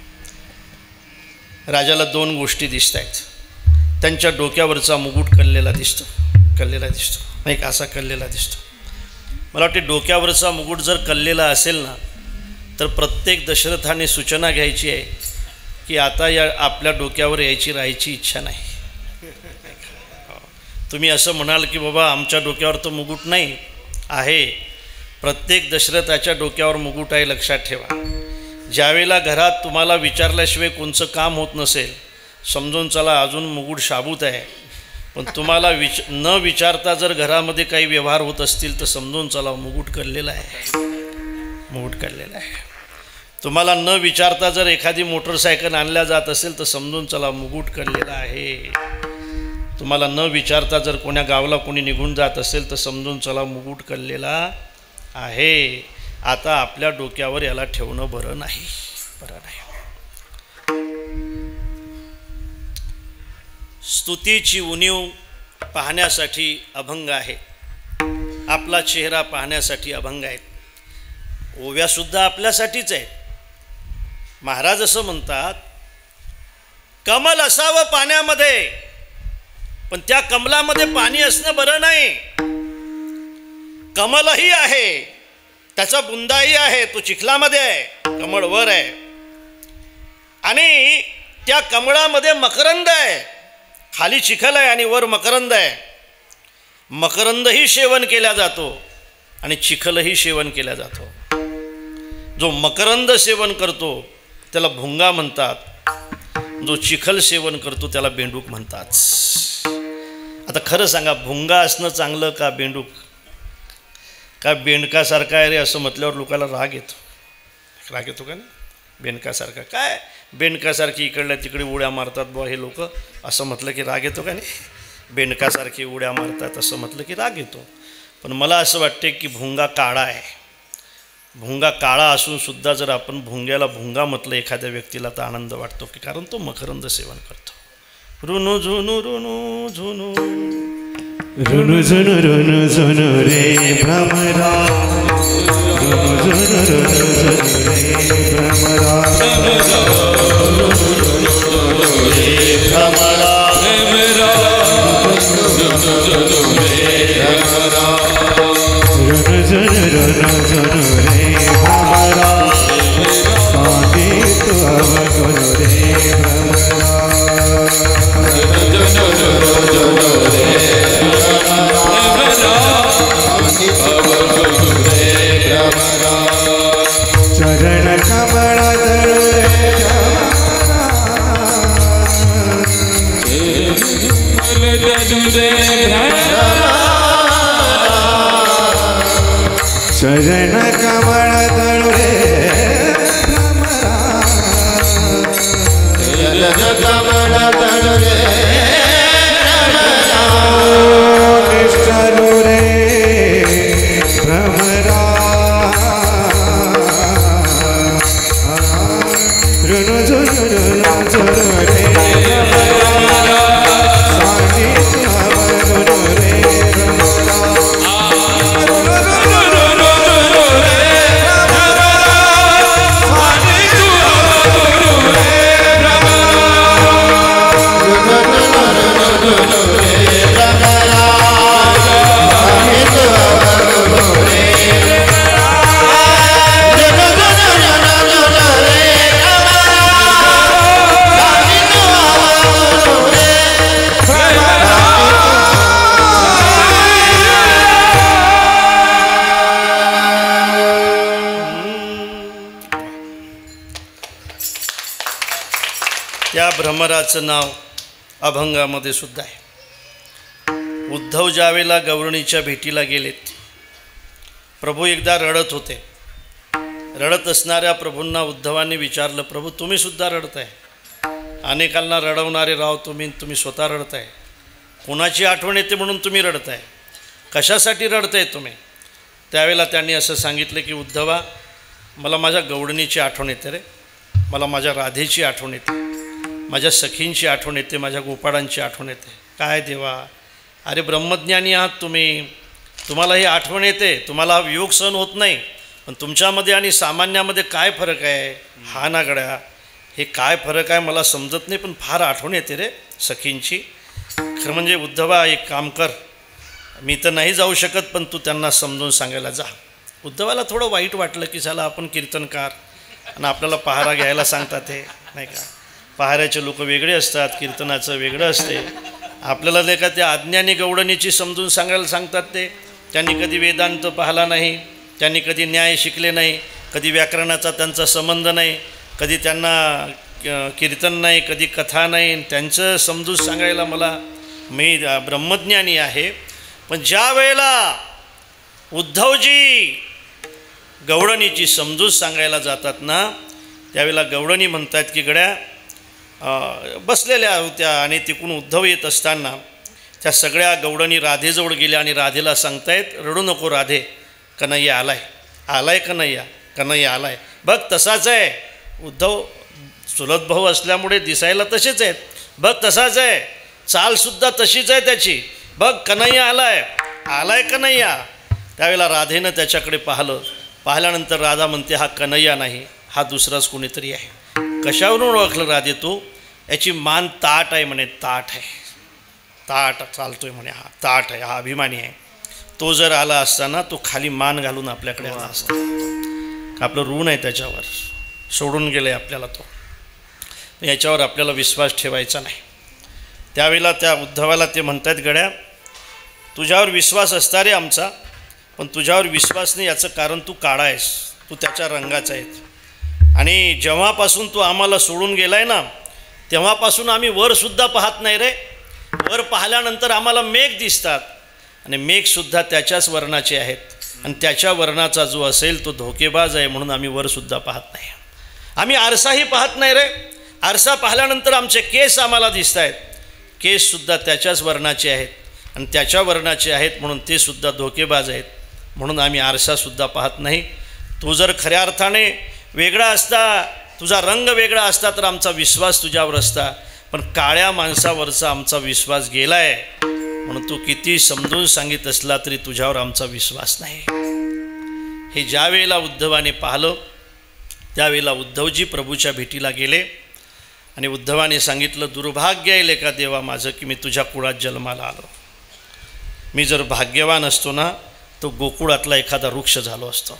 Speaker 5: राजाला दोन गोष्टी दिसत आहेत. त्यांच्या डोक्यावरचा मुकुट कललेला दिसतो, कललेला दिसतो, नाही का, असा कललेला दिसतो. मला वाटते डोक्यावरचा मुकुट जर कललेला असेल ना, तर प्रत्येक दशरथाने सूचना घ्यायची आहे की आता या आपल्या डोक्यावर यायची राहायची इच्छा नाही. तुम्ही असं म्हणाल की बाबा आमच्या डोक्यावर तर मुकुट नाही आहे, प्रत्येक दशरथाच्या डोक्यावर मुकुट आहे, लक्षात ठेवा. ज्यावेळेला घरात तुम्हाला विचारल्याशिवाय कोणचं काम होत नसेल, समजून चला अजून मुकुट शाबूत आहे. पण तुम्हाला विच न विचारता जर घरामध्ये काही व्यवहार होत असतील तर समजून चला मुकुट कललेला आहे, मुकुट कललेला आहे. तुम्हाला न विचारता जर एखादी मोटरसायकल आणल्या जात असेल तर समजून चला मुकुट कललेला आहे. तुम्हाला न विचारता जर कोण्या गावाला कोणी निघून जात असेल तर समजून चला मुकुट कललेला आहे. आता आपल्या डोक्यावर याला ठेवणं बरं नाही, बरं नाही. स्तुतीची उणीव पाहण्यासाठी अभंग आहे, आपला चेहरा पाहण्यासाठी अभंग आहेत, ओव्यासुद्धा आपल्यासाठीच आहेत. महाराज असं म्हणतात, कमल असावं पाण्यामध्ये, पण त्या कमलामध्ये पाणी असणं बरं नाही. कमलही आहे, त्याचा बुंदाही आहे, तो चिखलामध्ये आहे, कमळ वर आहे, आणि त्या कमळामध्ये मकरंद आहे, खाली चिखल आहे आणि वर मकरंद आहे. मकरंदही सेवन केला जातो आणि चिखलही सेवन केला जातो. जो मकरंद सेवन करतो त्याला भुंगा म्हणतात, जो चिखल सेवन करतो त्याला बेंडूक म्हणतात. आता खरं सांगा, भुंगा असणं चांगलं का बेंडूक? का बेंडकासारखा आहे रे असं म्हटल्यावर लोकांना राग येतो, राग येतो का नाही? बेंडकासारखा काय, बेंडकासारखी इकडल्या तिकडे उड्या मारतात बुवा हे लोक, असं म्हटलं की राग येतो का नाही? बेंडकासारखी उड्या मारतात असं म्हटलं की राग येतो. पण मला असं वाटते की भुंगा काळा आहे. भुंगा काळा असून सुद्धा जर आपण भुंग्याला भुंगा म्हटलं एखाद्या व्यक्तीला तर आनंद वाटतो, की कारण तो मकरंद सेवन करतो. रुनू झुनू रुनू झुनू
Speaker 3: रुनु झुनु रुनु झुनु रे भ्रमरा रुनु झुनु रुनु झुनु रे भ्रमरा रुनु झुनु रुनु झुनु रे भ्रमरा साथी तू अब गुरु रे भ्रमरा चरण कमल दल चरण कमल दल रे कमल दल रे निष्ठुर रे भ्रमरा रुनु झुनु रुनु झुनु रे साथी तू अब गुरु रे भ्रमरा
Speaker 5: त्या भ्रमराचं नाव अभंगामध्ये सुद्धा आहे. उद्धव ज्यावेळेला गवळणीच्या भेटीला गेलेत, प्रभू एकदा रडत होते. रडत असणाऱ्या प्रभूंना उद्धवांनी विचारलं, प्रभू तुम्ही सुद्धा रडताय, अनेकांना रडवणारे राव तुम्ही, तुम्ही स्वतः रडताय, कोणाची आठवण येते म्हणून तुम्ही रडताय, कशासाठी रडताय तुम्ही? त्यावेळेला त्यांनी असं सांगितलं की उद्धवा, मला माझ्या गवळणीची आठवण येते रे, मला माझ्या राधेची आठवण येते, माझ्या सखींची आठवण येते, माझ्या गोपाळांची आठवण येते. काय देवा, अरे ब्रह्मज्ञानी आहात तुम्ही, तुम्हाला ही आठवण येते, तुम्हाला हा वियोग सहन होत नाही, पण तुमच्यामध्ये आणि सामान्यामध्ये काय फरक आहे? हा ना गड्या, हे काय फरक आहे मला समजत नाही, पण फार आठवण येते रे सखींची. खरं म्हणजे उद्धवा एक काम कर, मी तर नाही जाऊ शकत, पण तू त्यांना समजून सांगायला जा. उद्धवाला थोडं वाईट वाटलं की झालं आपण कीर्तनकार आणि आपल्याला पहारा घ्यायला सांगतात हे, नाही का? पहाऱ्याचे लोक वेगळे असतात, कीर्तनाचं वेगळं असते. आपल्याला नाही का त्या अज्ञानी गवळणीची समजून सांगायला सांगतात ते. त्यांनी कधी वेदांत पाहिला नाही, त्यांनी कधी न्याय शिकले नाही, कधी व्याकरणाचा त्यांचा संबंध नाही, कधी त्यांना कीर्तन नाही, कधी कथा नाही, त्यांचं समजून सांगायला मला, मी ब्रह्मज्ञानी आहे. पण ज्या वेळेला उद्धवजी गवळणीची समजूत सांगायला जातात ना, त्यावेळेला गवळणी म्हणतात की गड्या बसलेल्या होत्या आणि तिकडून उद्धव येत असताना त्या सगळ्या गवळणी राधेजवळ गेल्या आणि राधेला सांगतायत, रडू नको राधे, कन्हैया आलाय, आलाय कन्हैया, कन्हैया आलाय. बघ तसाच आहे उद्धव, चुलत भाऊ असल्यामुळे दिसायला तसेच आहेत, बघ तसाच आहे, चालसुद्धा तशीच आहे त्याची, बघ कन्हैया आलाय, आलाय कन्हैया. त्यावेळेला राधेनं त्याच्याकडे पाहिलं. पाहिल्यानंतर राधा म्हणते, हा कन्हैया नाही, हा दुसराच कोणीतरी आहे. कशावरून ओळखलं राधे तू? याची मान ताट आहे म्हणे, ताट आहे, ताट चालतोय म्हणे, हा ताट आहे, हा अभिमानी आहे. तो जर आला असताना तो खाली मान घालून आपल्याकडे आला असता, आपलं ऋण आहे त्याच्यावर, सोडून गेलं आहे आपल्याला तो, याच्यावर आपल्याला विश्वास ठेवायचा नाही. त्यावेळेला त्या उद्धवाला ते म्हणतात, गड्या तुझ्यावर विश्वास असता रे आमचा, पण तुझ्यावर विश्वास नाही याचं कारण तू काळा आहेस, तू त्याच्या रंगाचा आहेस. आणि जेव्हापासून तू आम्हाला सोडून गेलाय ना, तेव्हापासून आम्ही वरसुद्धा पाहत नाही रे. वर पाहिल्यानंतर आम्हाला मेघ दिसतात आणि मेघसुद्धा त्याच्याच वर्णाचे आहेत, आणि त्याच्या वर्णाचा जो असेल तो धोकेबाज आहे, म्हणून आम्ही वरसुद्धा पाहत नाही. आम्ही आरसाही पाहत नाही रे. आरसा पाहिल्यानंतर आमचे केस आम्हाला दिसत आहेत, केससुद्धा त्याच्याच वर्णाचे आहेत आणि त्याच्या वर्णाचे आहेत, म्हणून ते सुद्धा धोकेबाज आहेत, म्हणून आम्ही आरसासुद्धा पाहत नाही. तू जर खऱ्या अर्थाने वेगळा असता, तुझा रंग वेगळा असता, तर आमचा विश्वास तुझ्यावर असता, पण काळ्या माणसावरचा आमचा विश्वास गेला आहे. म्हणून तू किती समजून सांगित असला तरी तुझ्यावर आमचा विश्वास नाही. हे ज्या वेळेला उद्धवाने पाहिलं त्यावेळेला उद्धवजी प्रभूच्या भेटीला गेले आणि उद्धवाने सांगितलं, दुर्भाग्य आहे लेका देवा माझं की मी तुझ्या कुळात जन्माला आलो. मी जर भाग्यवान असतो ना तो गोकुळातला एखादा वृक्ष झालो असतो.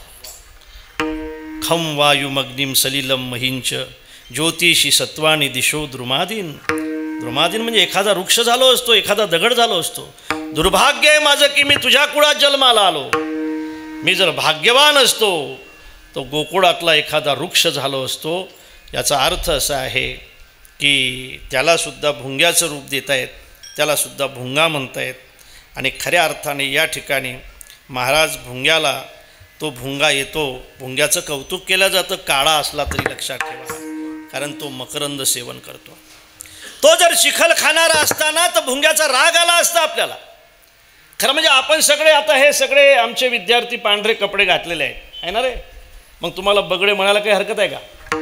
Speaker 5: खम वायुमग्निम सलिलम महिंच ज्योतिषी सत्वानी दिशो द्रुमादीन. द्रुमादीन म्हणजे एखादा वृक्ष झालो असतो, एखादा दगड झालो असतो. दुर्भाग्य आहे माझं की मी तुझ्या कुळात जन्माला आलो. मी जर भाग्यवान असतो तो गोकुळातला एखादा वृक्ष झालो असतो. याचा अर्थ असा आहे की त्यालासुद्धा भुंग्याचं रूप देत आहेत, त्यालासुद्धा भुंगा म्हणतायत. आणि खऱ्या अर्थाने या ठिकाणी महाराज भुंग्याला तो भुंगा येतो, भुंग्याचं कौतुक केलं जातं काळा असला तरी लक्षात ठेवा, कारण तो मकरंद सेवन करतो. तो जर चिखल खाणारा असताना तर भुंग्याचा राग आला असता आपल्याला. खरं म्हणजे आपण सगळे आता हे सगळे आमचे विद्यार्थी पांढरे कपडे घातलेले आहेत आहे ना रे. मग तुम्हाला बगडे म्हणायला काही हरकत आहे का?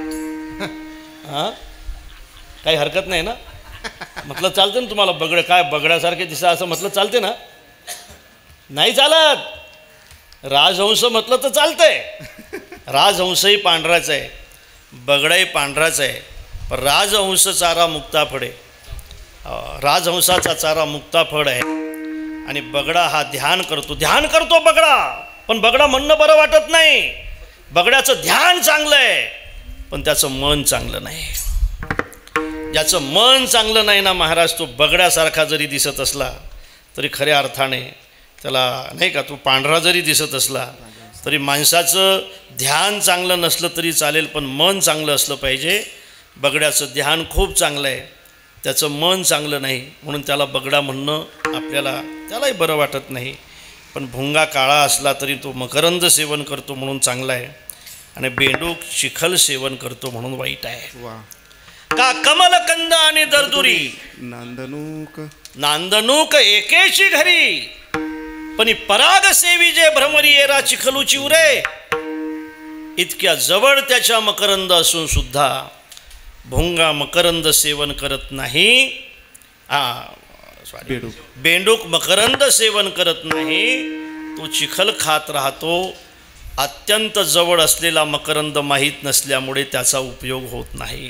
Speaker 5: हां काही हरकत नाही ना. म्हटलं चालते ना तुम्हाला बगडे काय बगड्यासारखे दिसा असं म्हटलं चालते ना? नाही चालत. राजहंस म्हटलं तर चालतंय. राजहंसही पांढराच आहे, बगडाही पांढराच आहे. पण राजहंस चारा मुक्ताफळ आहे, राजहंसाचा चारा मुक्ताफळ आहे. आणि बगडा हा ध्यान करतो, ध्यान करतो बगडा. पण बगडा म्हणणं बरं वाटत नाही. बगड्याचं ध्यान चांगलं आहे पण त्याचं मन चांगलं नाही. ज्याचं मन चांगलं नाही ना महाराज, तो बगड्यासारखा जरी दिसत असला तरी खऱ्या अर्थाने त्याला नाही का, तो पांढरा जरी दिसत असला तरी माणसाचं ध्यान चांगलं नसलं तरी चालेल पण मन चांगलं असलं पाहिजे. बगड्याचं ध्यान खूप चांगलं आहे, त्याचं मन चांगलं नाही म्हणून त्याला बगडा म्हणणं आपल्याला त्यालाही बरं वाटत नाही. पण भुंगा काळा असला तरी तो मकरंद सेवन करतो म्हणून चांगला आहे आणि बेंडूक चिखल सेवन करतो म्हणून वाईट आहे. का कमलकंद आणि दरदुरी
Speaker 3: नांदणूक
Speaker 5: नांदणूक एकेची घरी पण पराग सेवी जे भ्रमरी येरा चिखलूची उरे. इतक्या जवळ त्याच्या मकरंद असून सुद्धा भुंगा मकरंद सेवन करत नाही. हा
Speaker 3: बेडूक
Speaker 5: बेंडूक मकरंद सेवन करत नाही, तो चिखल खात राहतो. अत्यंत जवळ असलेला मकरंद माहीत नसल्यामुळे त्याचा उपयोग होत नाही.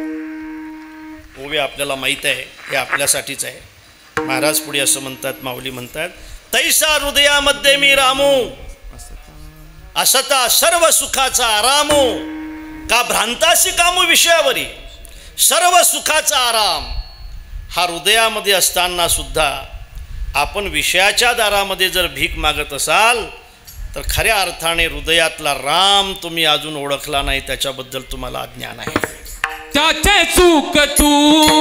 Speaker 5: ओवे आपल्याला माहीत आहे, हे आपल्यासाठीच आहे. महाराज पुढे असं म्हणतात, माऊली म्हणतात, तैसा हृदयामध्ये मी रामू असता सर्व सुखाचा आरामो. का भ्रांतासी कामू विषयावरी सर्व सुखाचा आराम हा हृदयामध्ये असताना सुद्धा आपण विषयाच्या दारामध्ये जर भीक मागत असाल तर खऱ्या अर्थाने हृदयातला राम तुम्ही अजून ओळखला नाही, त्याच्याबद्दल तुम्हाला अज्ञान आहे.
Speaker 2: त्याचे चूक तू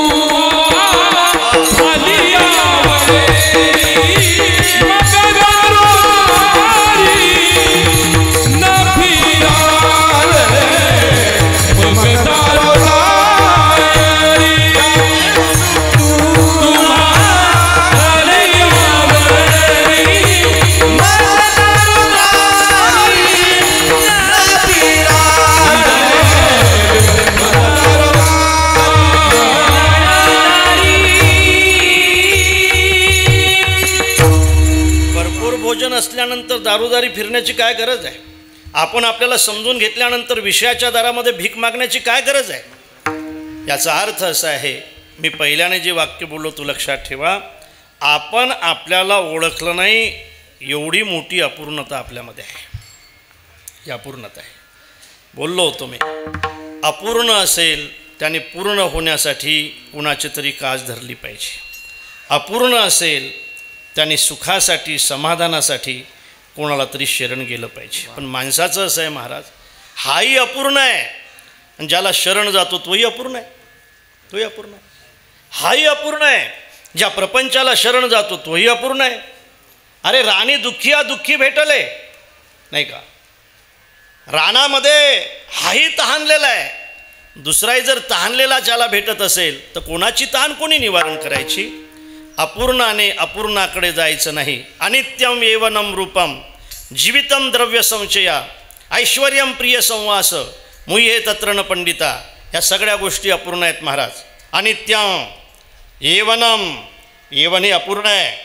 Speaker 5: असल्यानंतर दारोदारी फिरण्याची काय गरज आहे? आपण आपल्याला समजून घेतल्यानंतर विषयाच्या दारामध्ये भीक मागण्याची काय गरज आहे? याचा अर्थ असा आहे, मी पहिल्याने जे वाक्य बोललो तू लक्षात ठेवा, आपण आपल्याला ओळखलं नाही एवढी मोठी अपूर्णता आपल्यामध्ये आहे. ही अपूर्णता आहे. बोललो होतो मी, अपूर्ण असेल त्याने पूर्ण होण्यासाठी कुणाची तरी कास धरली पाहिजे. अपूर्ण असेल त्याने सुखासाठी समाधानासाठी कोणाला तरी शरण गेलं पाहिजे. पण माणसाचं असं आहे महाराज, हाही अपूर्ण आहे आणि ज्याला शरण जातो तोही अपूर्ण आहे, तोही अपूर्ण आहे. हाही अपूर्ण आहे, ज्या प्रपंचाला शरण जातो तोही अपूर्ण आहे. अरे राणी दुःखी हा दुःखी भेटले नाही का, रानामध्ये हाही तहानलेला आहे, दुसराही जर तहानलेला ज्याला भेटत असेल तर कोणाची तहान कोणी निवारण करायची? अपूर्णाने अपूर्णाकडे जायचं नाही. अनित्यम एवनम रूपम जीवितम द्रव्य संचया ऐश्वर्यम प्रिय संवास मुये तत्र न पंडिता. या सगळ्या गोष्टी अपूर्ण आहेत महाराज. अनित्यम एवनम, एवन हे अपूर्ण आहे,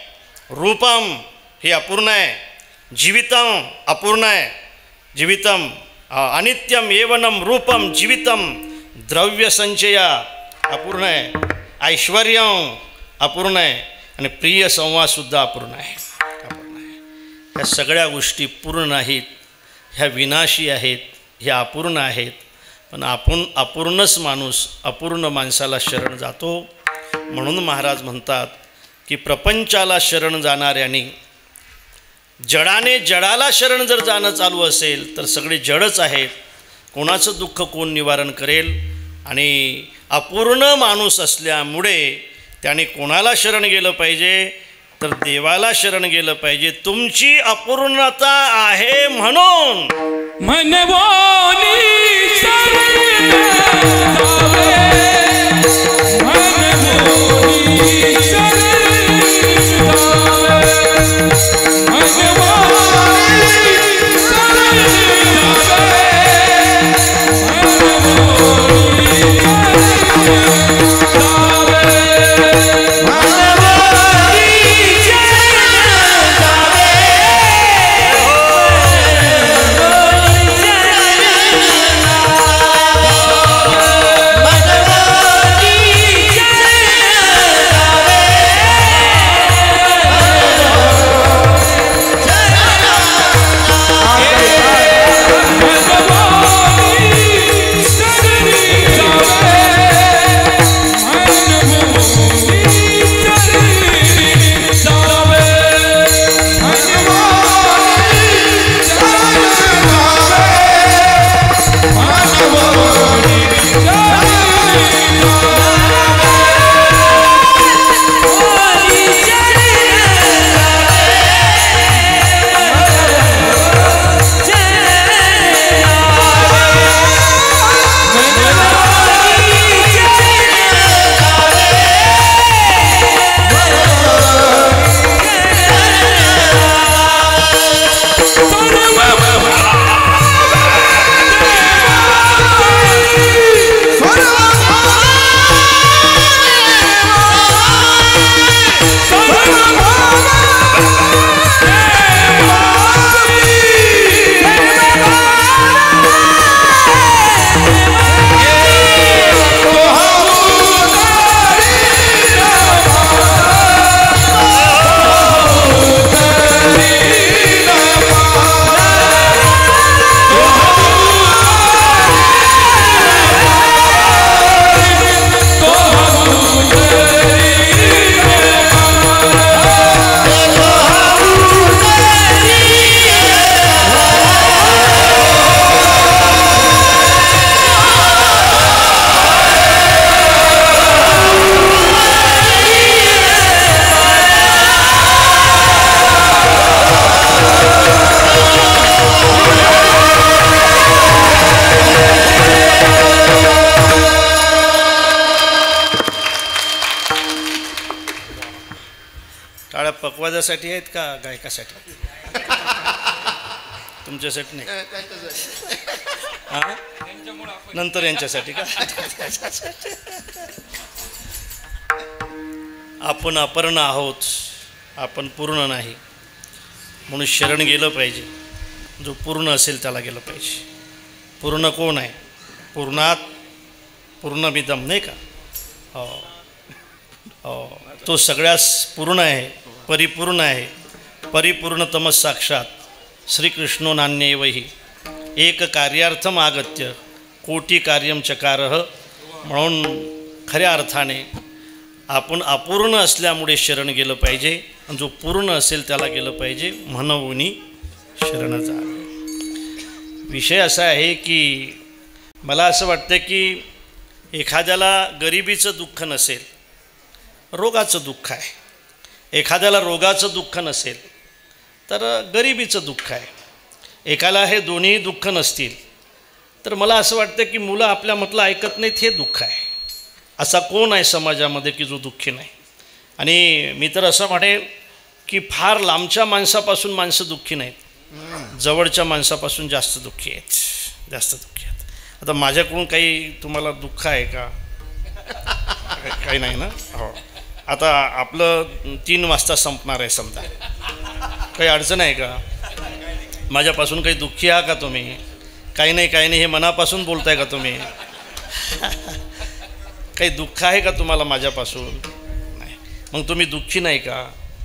Speaker 5: रूपम हे अपूर्ण आहे, जीवितम अपूर्ण आहे, जीवितम अनित्यम एवनम रूपम जीवितम द्रव्य संचया अपूर्ण आहे, ऐश्वर्यम अपूर्ण आहे आणि प्रिय संवादसुद्धा अपूर्ण आहे अपूर्ण आहे. ह्या सगळ्या गोष्टी पूर्ण नाहीत, ह्या विनाशी आहेत, ह्या अपूर्ण आहेत. पण आपण अपूर्णच माणूस अपूर्ण माणसाला शरण जातो. म्हणून महाराज म्हणतात की प्रपंचाला शरण जाणाऱ्याने, जडाने जडाला शरण जर जाणं चालू असेल तर सगळे जडच आहेत. कोणाचं दुःख कोण निवारण करेल? आणि अपूर्ण माणूस असल्यामुळे त्याने कोणाला शरण गेलं पाहिजे तर देवाला शरण गेलं पाहिजे. तुमची अपूर्णता आहे म्हणून
Speaker 2: मनवोनी शरण जावे, मनवोनी शरण जावे, मनवोनी शरण जावे, मनवोनी
Speaker 5: पकवाजासाठी आहेत का गायकासाठी? तुमच्यासाठी नाही, नंतर यांच्यासाठी का? आपण अपूर्ण आहोत, आपण पूर्ण नाही, म्हणून शरण गेलं पाहिजे. जो पूर्ण असेल त्याला गेलं पाहिजे. पूर्ण कोण आहे? पूर्णात पूर्णमिदम, नाही का? हो हो, तो सगळ्यास पूर्ण आहे, परिपूर्ण आहे. परिपूर्णतम साक्षात श्रीकृष्णो नान्यैवहि एक कार्यार्थम आगत्य कोटी कार्यम चकारः. म्हणून खऱ्या अर्थाने आपण अपूर्ण असल्यामुळे शरण गेलं पाहिजे, आणि जो पूर्ण असेल त्याला गेलं पाहिजे. म्हणून शरण जावे. विषय असा आहे की मला असं वाटतं की एखाद्याला गरिबीचं दुःख नसेल, रोगाचं दुःख आहे. एखाद्याला रोगाचं दुःख नसेल तर गरिबीचं दुःख आहे. एकाला हे दोन्ही दुःख नसतील तर मला असं वाटतं की मुलं आपल्या म्हटलं ऐकत नाहीत, हे दुःख आहे. असा कोण आहे समाजामध्ये की जो दुःखी नाही? आणि मी तर असं म्हणेल की फार लांबच्या माणसापासून माणसं दुःखी नाहीत, जवळच्या माणसापासून जास्त दुःखी आहेत, जास्त दुःखी आहेत. आता माझ्याकडून काही तुम्हाला दुःख आहे का? काही नाही ना? हो, आता आपलं तीन वाजता संपणार आहे समजा, काही अडचण आहे का? माझ्यापासून काही दुःखी आहा का तुम्ही? काही नाही काही नाही, हे मनापासून बोलताय का तुम्ही? काही दुःख आहे का तुम्हाला माझ्यापासून? नाही. मग तुम्ही दुःखी नाही का?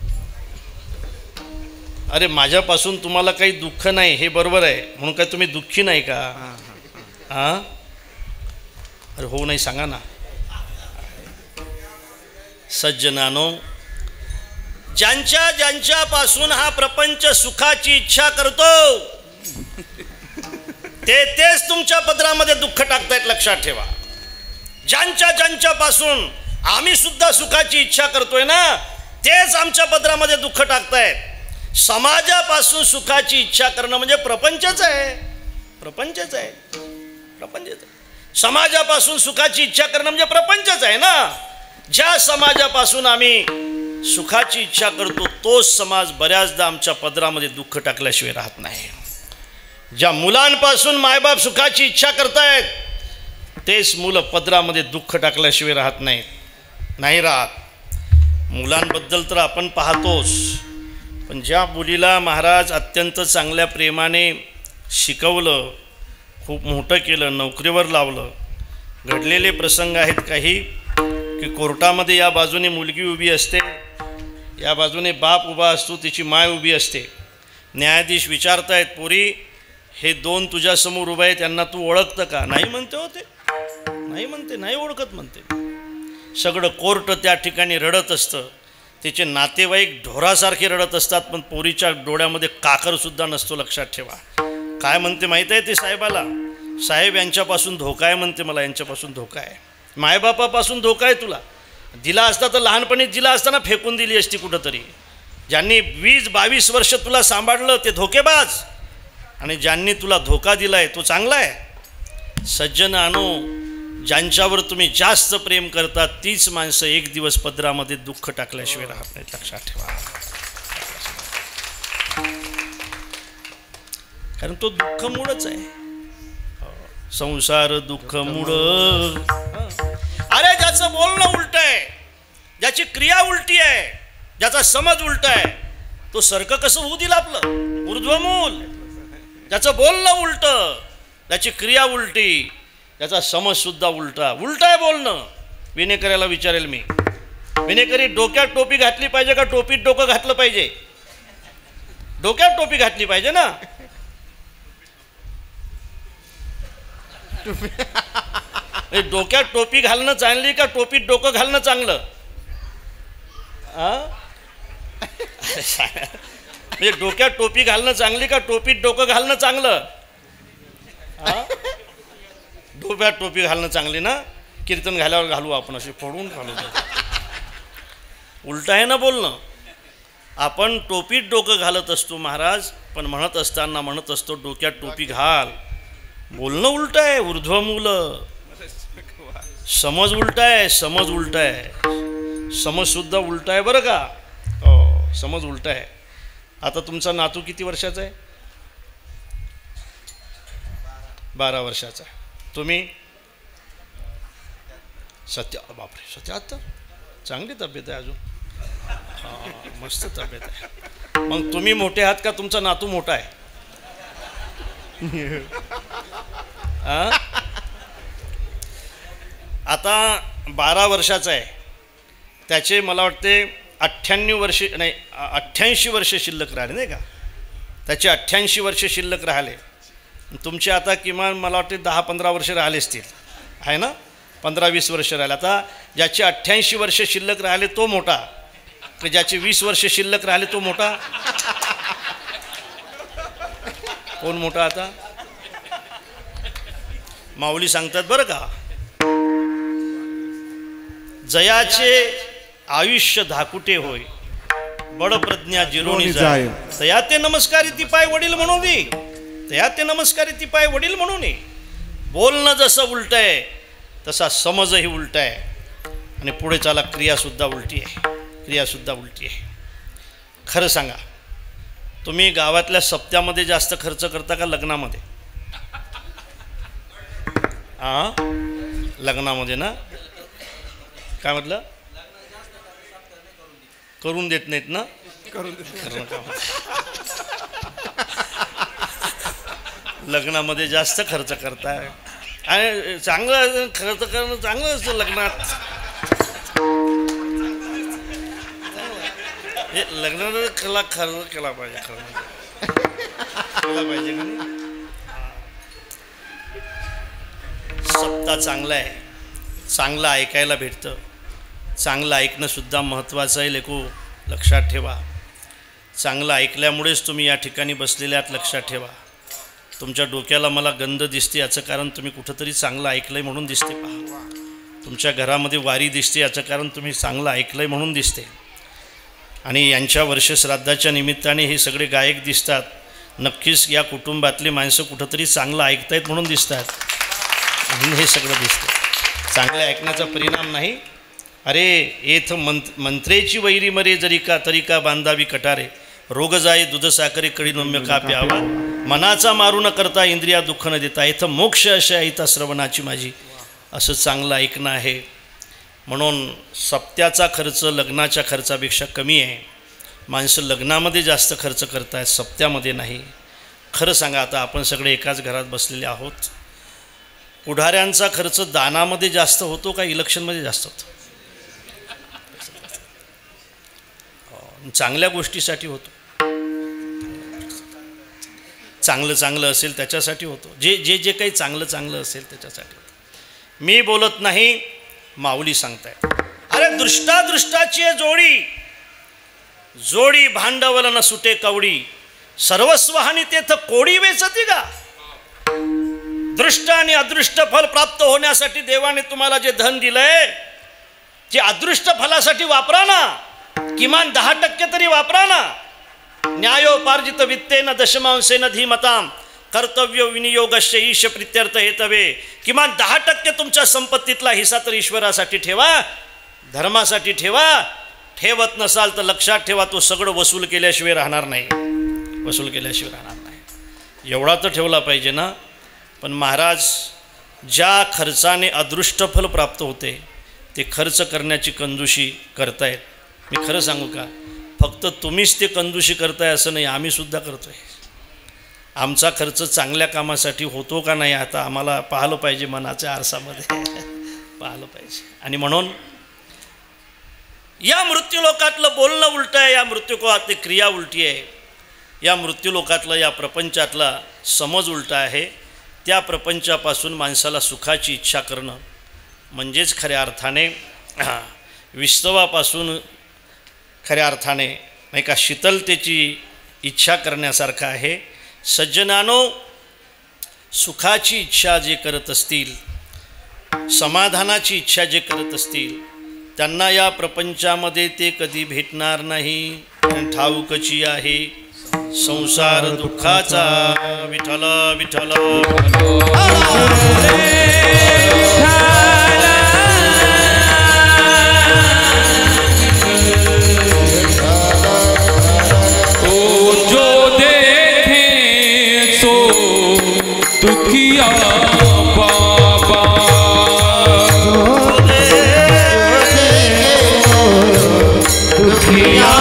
Speaker 5: अरे माझ्यापासून तुम्हाला काही दुःख नाही हे बरोबर आहे, म्हणून काय तुम्ही दुःखी नाही का? हां, अरे हो नाही सांगा ना. सज्जनानो, ज्यांच्या ज्यांच्यापासून हा प्रपंच सुखाची इच्छा करतो ते तेच तुमच्या पदरामध्ये दुःख टाकतायत, लक्षात ठेवा. ज्यांच्या ज्यांच्यापासून आम्ही सुद्धा सुखाची इच्छा करतोय ना, तेच आमच्या पदरामध्ये दुःख टाकतायत. समाजापासून सुखाची इच्छा करणं म्हणजे प्रपंचच आहे, प्रपंचच आहे, प्रपंचच आहे. समाजापासून सुखाची इच्छा करणं म्हणजे प्रपंचच आहे ना. ज्या समाजापासून आम्ही सुखाची इच्छा करतो तोच समाज बऱ्याचदा आमच्या पदरामध्ये दुःख टाकल्याशिवाय राहत नाही. ज्या मुलांपासून मायबाप सुखाची इच्छा करतायत तेच मुलं पदरामध्ये दुःख टाकल्याशिवाय राहत नाहीत, नाही राहत. मुलांबद्दल तर आपण पाहतोच, पण ज्या मुलीला महाराज अत्यंत चांगल्या प्रेमाने शिकवलं, खूप मोठं केलं, नोकरीवर लावलं, घडलेले प्रसंग आहेत काही की कोर्टामध्ये या बाजूने मुलगी उभी असते, या बाजूने बाप उभा असतो, तिची माय उभी असते. न्यायाधीश विचारतायत, पोरी हे दोन तुझ्यासमोर उभे आहेत, त्यांना तू ओळखतं का? नाही म्हणते होते, नाही म्हणते, नाही ओळखत म्हणते. सगळं कोर्ट त्या ठिकाणी रडत असतं, तिचे नातेवाईक ढोरासारखे रडत असतात, पण पोरीच्या डोळ्यामध्ये काकरसुद्धा नसतो, लक्षात ठेवा. काय म्हणते माहीत आहे ते साहेबाला? साहेब यांच्यापासून धोका आहे म्हणते, मला यांच्यापासून धोका आहे, मायबापापासून धोका आहे. तुला दिला असता तर लहानपणीच दिला असताना फेकून दिली असती कुठंतरी. ज्यांनी वीस बावीस वर्ष तुला सांभाळलं ते धोकेबाज, आणि ज्यांनी तुला धोका दिला आहे तो चांगला आहे. सज्जनानो, ज्यांच्यावर तुम्ही जास्त प्रेम करता तीच माणसं एक दिवस पदरामध्ये दुःख टाकल्याशिवाय राहत नाहीत, लक्षात ठेवा. कारण तो दुःख मूळच आहे, संसार दुःख मूळ. अरे ज्याचं बोलणं उलट आहे, ज्याची क्रिया उलटी आहे, ज्याचा समज उलटा आहे, तो सर्क कसं होऊ दिलं आपलं? ऊर्ध्वमूल. ज्याचं बोलणं उलट, ज्याची क्रिया उलटी, त्याचा समजसुद्धा उलटा. उलटा आहे बोलणं. विनेकऱ्याला विचारेल मी, विनेकरी डोक्यात टोपी घातली पाहिजे का टोपीत डोकं घातलं पाहिजे? डोक्यात टोपी घातली पाहिजे ना. डोक्यात टोपी घालणं चांगली का टोपीत डोकं घालणं चांगलं? म्हणजे डोक्यात टोपी घालणं चांगली का टोपीत डोकं घालणं चांगलं? डोक्यात टोपी घालणं चांगली ना. कीर्तन घाल्यावर घालू आपण, असे फोडून घालू. उलट आहे ना बोलणं. आपण टोपीत डोकं घालत असतो महाराज, पण म्हणत असताना म्हणत असतो डोक्यात टोपी घाल. बोलणं उलट आहे, ऊर्ध्वमूल. समज उलट आहे, समज उलट आहे, समजसुद्धा उलट आहे बरं का. हो, समज उलट आहे. आता तुमचा नातू किती वर्षाचा आहे? बारा वर्षाचा. तुम्ही? सत्या बापरे, सत्याहत्तर. चांगली तब्येत आहे अजून. हां, मस्त तब्येत आहे. मग तुम्ही मोठे आहात का तुमचा नातू मोठा आहे? आ? आता बारा वर्षाचा आहे, त्याचे मला वाटते अठ्ठ्याण्णव वर्ष नाही अठ्ठ्याऐंशी वर्ष शिल्लक राहिले नाही का? त्याचे अठ्ठ्याऐंशी वर्ष शिल्लक राहिले. तुमचे आता किमान मला वाटते दहा पंधरा वर्ष राहिले असतील, आहे ना? पंधरा वीस वर्ष राहिले. आता ज्याचे अठ्ठ्याऐंशी वर्ष शिल्लक राहिले तो मोठा, तर ज्याचे वीस वर्ष शिल्लक राहिले तो मोठा. कोण मोठा आता? माऊली सांगतात बरं का, जयाचे आयुष्य धाकुटे होय, बड प्रज्ञा जिरोणी जाय, तया ते नमस्कारी ती पाय वडील म्हणून दे, तया ते नमस्कारी ती पाय वडील म्हणून. बोलणं जसं उलट आहे तसा समजही उलट आहे, आणि पुढे चाला क्रियासुद्धा उलटी आहे, क्रियासुद्धा उलटी आहे. खरं सांगा, तुम्ही गावातल्या सप्त्यामध्ये जास्त खर्च करता का लग्नामध्ये? हां, लग्नामध्ये ना. काय म्हटलं? करून देत नाहीत ना.
Speaker 2: करून
Speaker 5: लग्नामध्ये जास्त खर्च करताय आणि चांगलं खर्च करणं चांगलं असतं लग्नात. हे लग्नाला कला खर्च केला पाहिजे, खरं केला पाहिजे का नाही. सप्ताह चांगला आहे, चांगलं ऐकायला भेटतं. चांगलं ऐकणं सुद्धा महत्त्वाचं आहे लेकू, लक्षात ठेवा. चांगलं ऐकल्यामुळेच तुम्ही या ठिकाणी बसलेले आहात, लक्षात ठेवा. तुमच्या डोक्याला मला गंध दिसते याचं कारण तुम्ही कुठंतरी चांगलं ऐकलं आहे म्हणून दिसते. पहा, तुमच्या घरामध्ये वारी दिसते याचं कारण तुम्ही चांगलं ऐकलं आहे म्हणून दिसते. आणि यांच्या वर्षश्राद्धाच्या निमित्ताने हे सगळे गायक दिसतात. नक्कीच या कुटुंबातली माणसं कुठंतरी चांगलं ऐकतायत म्हणून दिसतात, म्हणून हे सगळं दिसतं. चांगलं ऐकण्याचा परिणाम नाही. अरे येथ मंत मंत्रेची वैरी मरे जरी का तरी का बांधावी कटारे, रोग जाय दूध साखरे कडी नम्य का प्यावा, मनाचा मारू न करता इंद्रिया दुःख न देता, इथं मोक्ष अशा इथं श्रवणाची माझी. असं चांगलं ऐकणं आहे. म्हणून सप्त्याचा खर्च लग्नाच्या खर्चापेक्षा कमी आहे. माणसं लग्नामध्ये जास्त खर्च करत आहेत, सप्त्यामध्ये नाही. खरं सांगा, आता आपण सगळे एकाच घरात बसलेले आहोत. पुढाऱ्यांचा खर्च दानामध्ये जास्त होतो का इलेक्शनमध्ये जास्त होतो? चांगल्या गोष्टीसाठी होतो. चांगलं चांगलं असेल त्याच्यासाठी होतो. जे जे जे काही चांगलं चांगलं असेल त्याच्यासाठी होतं. मी बोलत नाही, माऊली सांगताय. अरे दृष्टादृष्टाची जोडी, जोडी भांडवल न सुटे कवडी, सर्वस्वहानी तेथ कोडी वेचती का. दृष्ट आणि अदृष्ट फल प्राप्त होण्यासाठी देवाने तुम्हाला जे धन दिलंय, जे अदृष्ट फलासाठी वापरा ना. किमान दहा टक्के तरी वापरा ना. न्यायोपार्जित वित्तेन दशमांशेन धीमताम कर्तव्य विनियोगस्य ईश प्रित्यर्थ हेतवे. किमान दहा टक्के तुमच्या संपत्तीतला हिस्सा तर ईश्वरासाठी ठेवा, धर्मासाठी ठेवा. ठेवत नसाल तर लक्षात ठेवा, तो सगळं वसूल केल्याशिवाय राहणार नाही, वसूल केल्याशिवाय राहणार नाही. एवढा तर ठेवला पाहिजे ना. पण महाराज ज्या खर्चाने अदृष्ट फल प्राप्त होते ते खर्च करण्याची कंजूशी करतायत. मी खरं सांगू का, फक्त तुम्हीच ते कंजूशी करताय असं नाही, आम्ही सुद्धा करतोय. आमचा खर्च चांगल्या कामासाठी होतो का नाही आता आम्हाला पाहिलं पाहिजे, मनाच्या आरसामध्ये पाहिलं पाहिजे. आणि म्हणून या मृत्यूलोकातलं बोलणं उलटं आहे, या मृत्यूलोकातली क्रिया उलटी आहे, या मृत्यूलोकातलं या प्रपंचातला समज उलटा आहे. त्या प्रपंचापासून माणसाला सुखाची इच्छा करणं म्हणजेच खऱ्या अर्थाने विस्तवापासून खऱ्या अर्थाने नाही का शीतलतेची इच्छा करण्यासारखं आहे. सज्जनानो, सुखाची इच्छा जे करत असतील, समाधानाची इच्छा जे करत असतील, त्यांना या प्रपंचामध्ये ते कधी भेटणार नाही. ठाऊकची आहे संसार दुःखाचा. विठ्ठल विठ्ठल
Speaker 2: दुखिया बाबा, दुखिया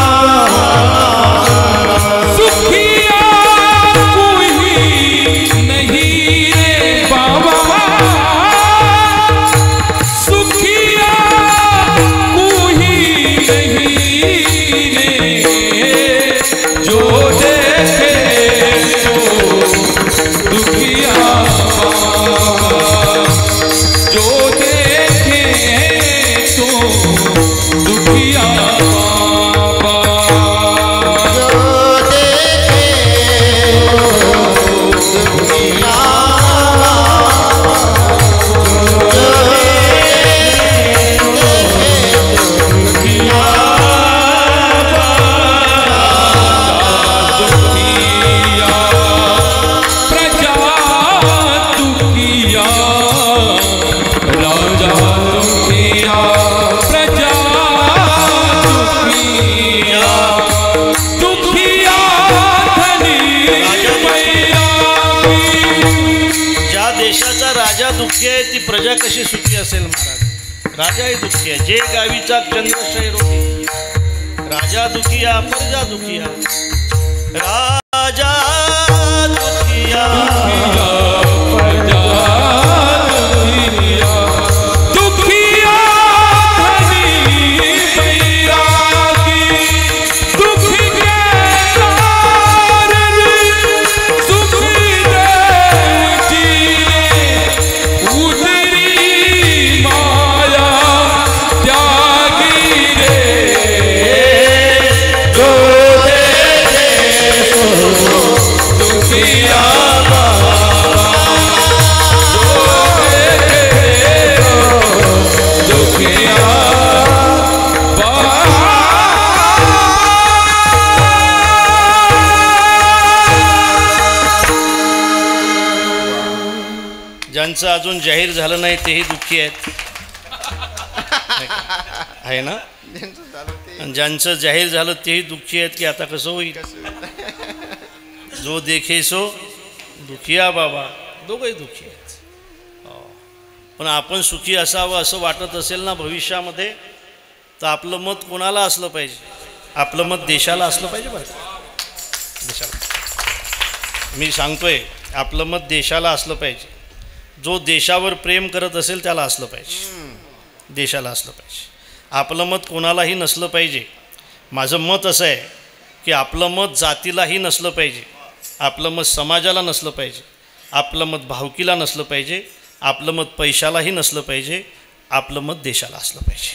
Speaker 2: सुखिया कोई नहीं रे बाबा, सुखिया कोई नहीं रे, जो देखे दुखिया जो देखे तो दुखिया बाबा, जो देखे तो दुखिया
Speaker 5: दुःखी आहे ती प्रजा कशी सुखी असेल महाराज. राजाही दुःखी आहे. जे गावीचा चंद्रशय रोखे राजा दुखिया प्रजा दुखिया राजा दुखिया ज्यांचं अजून जाहीर झालं नाही तेही दुःखी आहेत आहे ना, आणि ज्यांचं जाहीर झालं तेही दुःखी आहेत की आता कसं होईल. जो देखे सो दुखिया बाबा, दोघंही दुःखी आहेत. पण आपण सुखी असावं असं वाटत असेल ना भविष्यामध्ये, तर आपलं मत कोणाला असलं पाहिजे? आपलं मत देशाला असलं पाहिजे. बरं देशाला मी सांगतोय, आपलं मत देशाला असलं पाहिजे. जो देशावर प्रेम करत असेल त्याला असलं पाहिजे, देशाला असलं पाहिजे. आपलं मत कोणालाही नसलं पाहिजे. माझं मत असं आहे की आपलं मत जातीलाही नसलं पाहिजे, आपलं मत समाजाला नसलं पाहिजे, आपलं मत भावकीला नसलं पाहिजे, आपलं मत पैशालाही नसलं पाहिजे, आपलं मत देशाला असलं पाहिजे.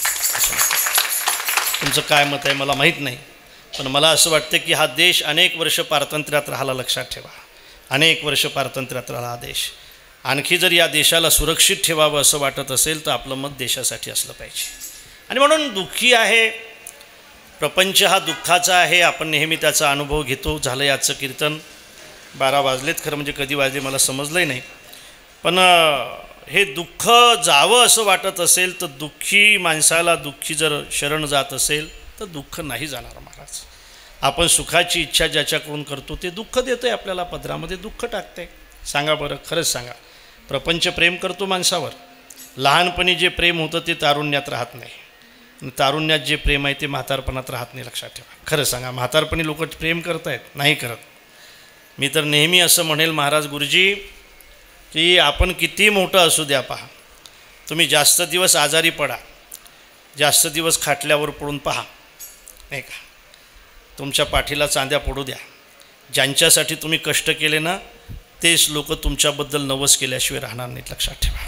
Speaker 5: तुमचं काय मत आहे मला माहीत नाही, पण मला असं वाटतं की हा देश अनेक वर्ष पारतंत्र्यात राहिला. लक्षात ठेवा, अनेक वर्ष पारतंत्र्यात राहिला हा देश. आणखी जर या देशाला सुरक्षित ठेवावं असं वाटत असेल तर आपलं मत देशासाठी असलं पाहिजे. आणि म्हणून दुःखी आहे, प्रपंच हा दुःखाचा आहे, आपण नेहमी त्याचा अनुभव घेतो. झालं याचं कीर्तन, बारा वाजलेत खरं, म्हणजे कधी वाजले मला समजलंही नाही. पण हे दुःख जावं असं वाटत असेल तर दुःखी माणसाला, दुःखी जर शरण जात असेल तर दुःख नाही जाणार महाराज. आपण सुखाची इच्छा ज्याच्याकडून करतो ते दुःख देतोय आपल्याला, पदरामध्ये दुःख टाकते. सांगा बरं, खरंच सांगा. प्रपंच प्रेम करतो माणसावर. लहानपणी जे प्रेम होतं ते तारुण्यात राहत नाही, आणि तारुण्यात जे प्रेम आहे ते म्हातारपणात राहत नाही. लक्षात ठेवा. खरं सांगा, म्हातारपणी लोक प्रेम करत आहेत? नाही करत. मी तर नेहमी असं म्हणेल महाराज गुरुजी की आपण किती मोठं असू द्या, पहा तुम्ही जास्त दिवस आजारी पडा, जास्त दिवस खाटल्यावर पडून पहा, नाही का, तुमच्या पाठीला चांद्या पडू द्या. ज्यांच्यासाठी तुम्ही कष्ट केले ना तेच लोक तुमच्याबद्दल नवस केल्याशिवाय राहणार नाहीत. लक्षात ठेवा.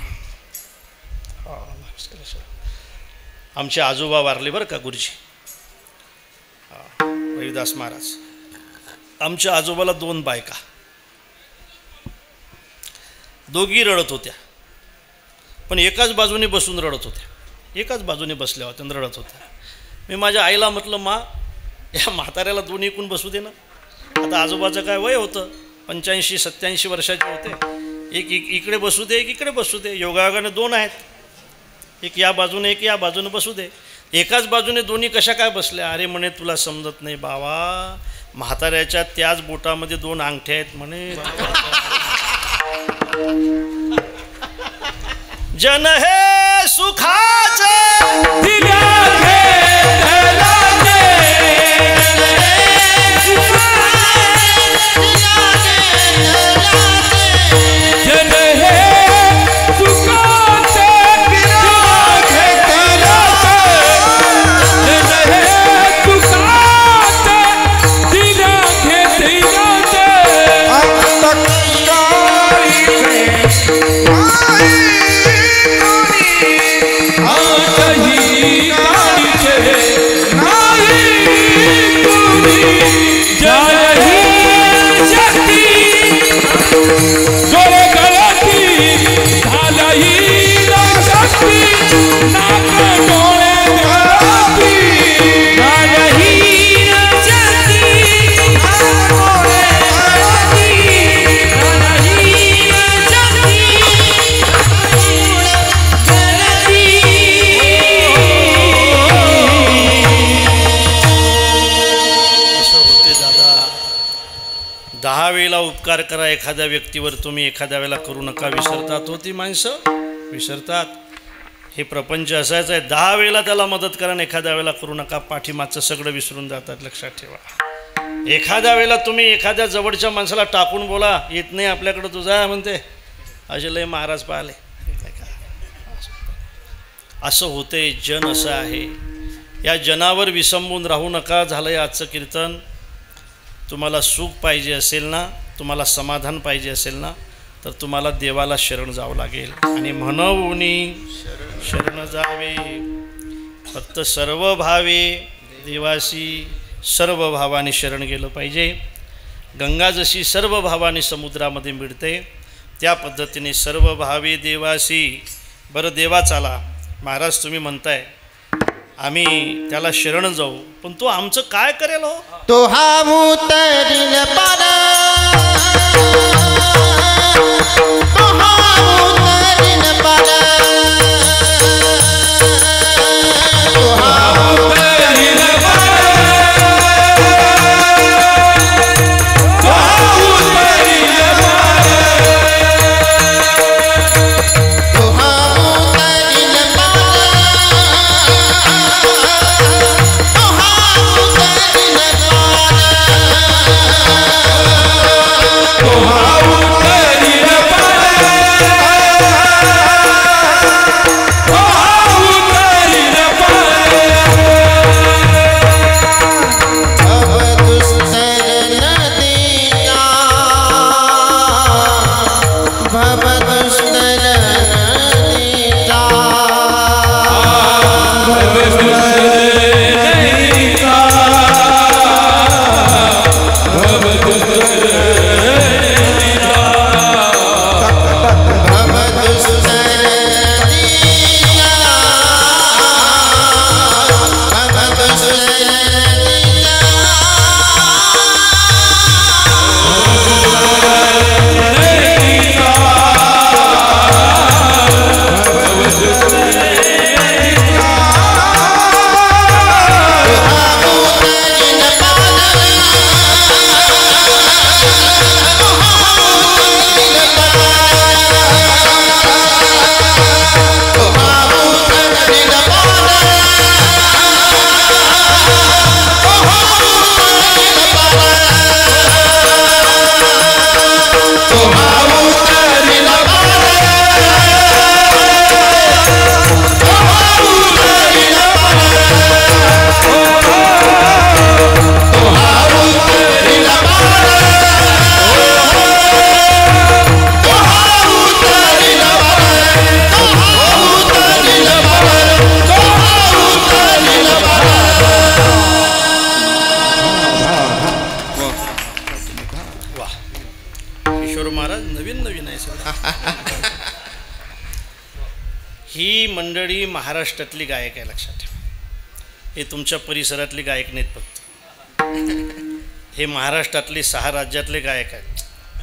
Speaker 5: आमचे आजोबा वारले बरं का गुरुजी, रविदास महाराज. आमच्या आजोबाला दोन बायका, दोघी रडत होत्या, पण एकाच बाजूने बसून रडत होत्या. एकाच बाजूने बसल्या होत्या आणि रडत होत्या. मी माझ्या आईला म्हटलं, मा या म्हाताऱ्याला दोन्ही एकूण बसू दे ना. आता आजोबाचं काय वय होतं, पंच्याऐंशी सत्याऐंशी वर्षाचे होते. एक एक इकडे बसू दे, एक इकडे बसू दे. योगायोगाने दोन आहेत, एक या बाजूने एक या बाजूने बसू दे. एकाच बाजूने दोन्ही कशा काय बसल्या? अरे म्हणे तुला समजत नाही बाबा, म्हाताऱ्याच्या त्याच बोटामध्ये दोन अंगठ्या आहेत म्हणे. जन हे सुखाचे उपकार करा एखाद्या व्यक्तीवर तुम्ही, एखाद्या वेळेला करू नका. विसरतात होती माणसं, विसरतात. हे प्रपंच असायचं आहे. दहा वेळेला त्याला मदत करा आणि एखाद्या वेळेला करू नका. पाठीमागचं सगळं विसरून जातात, लक्षात ठेवा. एखाद्या वेळेला तुम्ही एखाद्या जवळच्या माणसाला टाकून बोला, येत नाही आपल्याकडं तुझा म्हणते, असे लय महाराज पाहिले. असं होते. जन असं आहे. या जनावर विसंबून राहू नका. झालं आहे आजचं कीर्तन. तुम्हाला सुख पाहिजे असेल ना, तुम्हाला समाधान पाहिजे असेल ना, तर तुम्हाला देवाला शरण जावं लागेल. आणि म्हणूनी शरण जावे. फक्त सर्व भावे देवासी सर्व भावाने शरण गेलं पाहिजे. गंगा जशी सर्व भावाने समुद्रामध्ये मिळते, त्या पद्धतीने सर्व भावे देवासी. बरं देवा चाला महाराज, तुम्ही म्हणताय आम्ही त्याला शरण जाऊ, पण तो आमचं काय करेल हो?
Speaker 2: तो हा उतरील पार, तो हा उतरील पार, तो हा उतरील पार, तो हा उतरील पार, तो हा उतरील पार, तो हा उतरील पार, तो हा
Speaker 5: ही मंडळी महाराष्ट्रातली गायक आहे, लक्षात ठेवा. हे तुमच्या परिसरातली गायक नाहीत फक्त, हे महाराष्ट्रातले सहा राज्यातले गायक आहेत.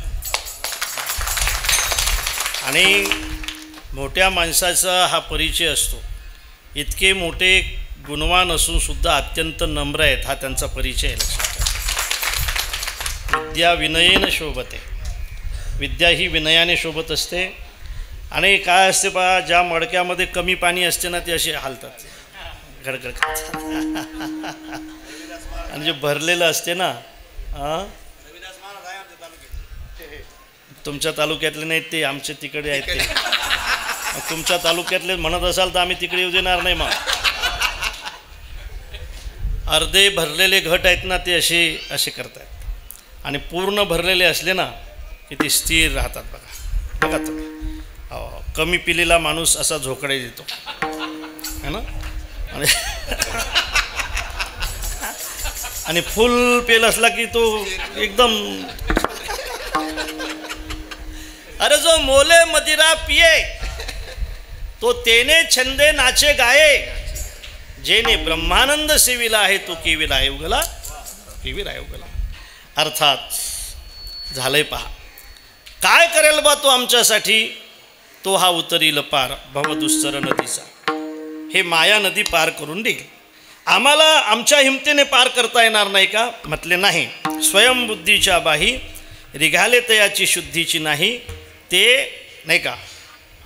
Speaker 5: आणि मोठ्या माणसाचा हा परिचय असतो. इतके मोठे गुणवान असून सुद्धा अत्यंत नम्र आहेत, हा त्यांचा परिचय आहे, लक्षात ठेवा. विद्या विनयेन शोभते. विद्या ही विनयाने शोभत असते. आणि काय असते पहा, ज्या मडक्यामध्ये कमी पाणी असते ना, ते असे हालतात गडगड. आणि जे भरलेलं असते ना, हां तुमच्या तालुक्यातले नाहीत ते, आमचे तिकडे आहेत ते. तुमच्या तालुक्यातले म्हणत असाल तर आम्ही तिकडे येऊ देणार नाही. मग अर्धे भरलेले घट आहेत ना, ते असे असे करतात. आणि पूर्ण भरलेले असले ना की ते स्थिर राहतात. बघा बघा तुम्ही, कमी पिलेला माणूस असा झोकडे देतो है ना, आणि आणि फुल पेल असला की तो एकदम. अरे जो मोले मदिरा पिये तो तेने छंदे नाचे गाये, जेने ब्रह्मानंद सेविला आहे तो केविला आहे उगला, केविला आहे उगला. अर्थात झालंय पहा, काय करेल बा तो आमच्यासाठी. तो हा उतरील पार भवदुस्तर नदीचा. हे माया नदी पार करून देईल. आम्हाला आमच्या हिमतीने पार करता येणार नाही का? म्हटले नाही. स्वयंबुद्धीच्या बाही रिघाले तयाची शुद्धीची नाही. ते नाही का,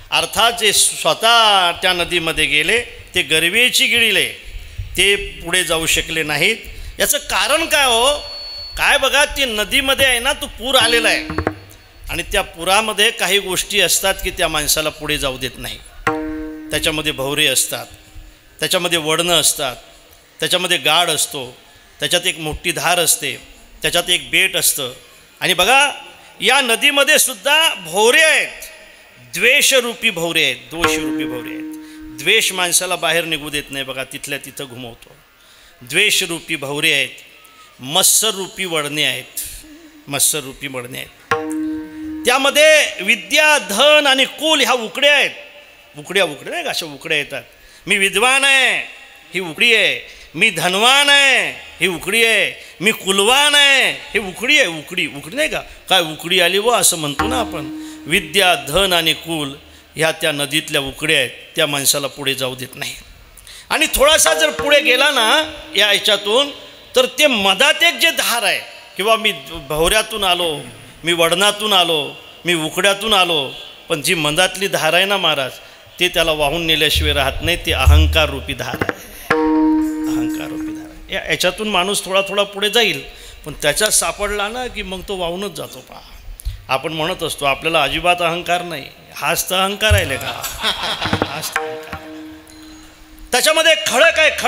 Speaker 5: अर्थात जे स्वतः त्या नदीमध्ये गेले ते गरवेची गिळले, ते पुढे जाऊ शकले नाहीत. याचं कारण काय हो? काय बघा, ती नदीमध्ये आहे ना, तो पूर आलेला आहे आणि त्या पुरामध्ये काही गोष्टी असतात की त्या माणसाला पुढे जाऊ देत नाही. त्याच्यामध्ये भवरे असतात, त्याच्यामध्ये वडणं असतात, त्याच्यामध्ये गाड असतो, त्याच्यात एक मोठी धार असते, त्याच्यात एक बेट असतं. आणि बघा, या नदीमध्ये सुद्धा भोवरे आहेत, द्वेषरूपी भोवरे आहेत, दोषरूपी भोवरे आहेत. द्वेष माणसाला बाहेर निघू देत नाही बघा, तिथल्या तिथं घुमवतो. द्वेषरूपी भोवरे आहेत, मत्सरूपी वडणे आहेत, मत्सरूपी वडणे आहेत. त्यामध्ये विद्या, धन आणि कुल ह्या उकड्या आहेत. उकड्या उकड्या नाही का, अशा उकड्या येतात. मी विद्वान आहे, ही उकडी आहे. मी धनवान आहे, ही उकडी आहे. मी कुलवान आहे, ही उकडी आहे. उकडी उकडी नाही का, काय उकडी आली व असं म्हणतो ना आपण. विद्या, धन आणि कुल ह्या त्या नदीतल्या उकड्या आहेत, त्या माणसाला पुढे जाऊ देत नाही. आणि थोडासा जर पुढे गेला ना या ह्याच्यातून, तर ते मधात एक जे धार आहे, किंवा मी भवऱ्यातून आलो, मी वडनातून आलो, मी उकड्यातून आलो, पण जी मधातली धार आहे ना महाराज, ते त्याला वाहून नेल्याशिवाय राहत नाही. ते अहंकार रूपी धार आहे, अहंकार रूपी धार आहे. या याच्यातून माणूस थोडा थोडा पुढे जाईल, पण त्याच्यात सापडला ना की मग तो वाहूनच जातो. पहा, आपण म्हणत असतो आपल्याला अजिबात अहंकार नाही, हाच तर अहंकार आहे का, हाच तर अहंकार. त्याच्यामध्ये खडक आहे,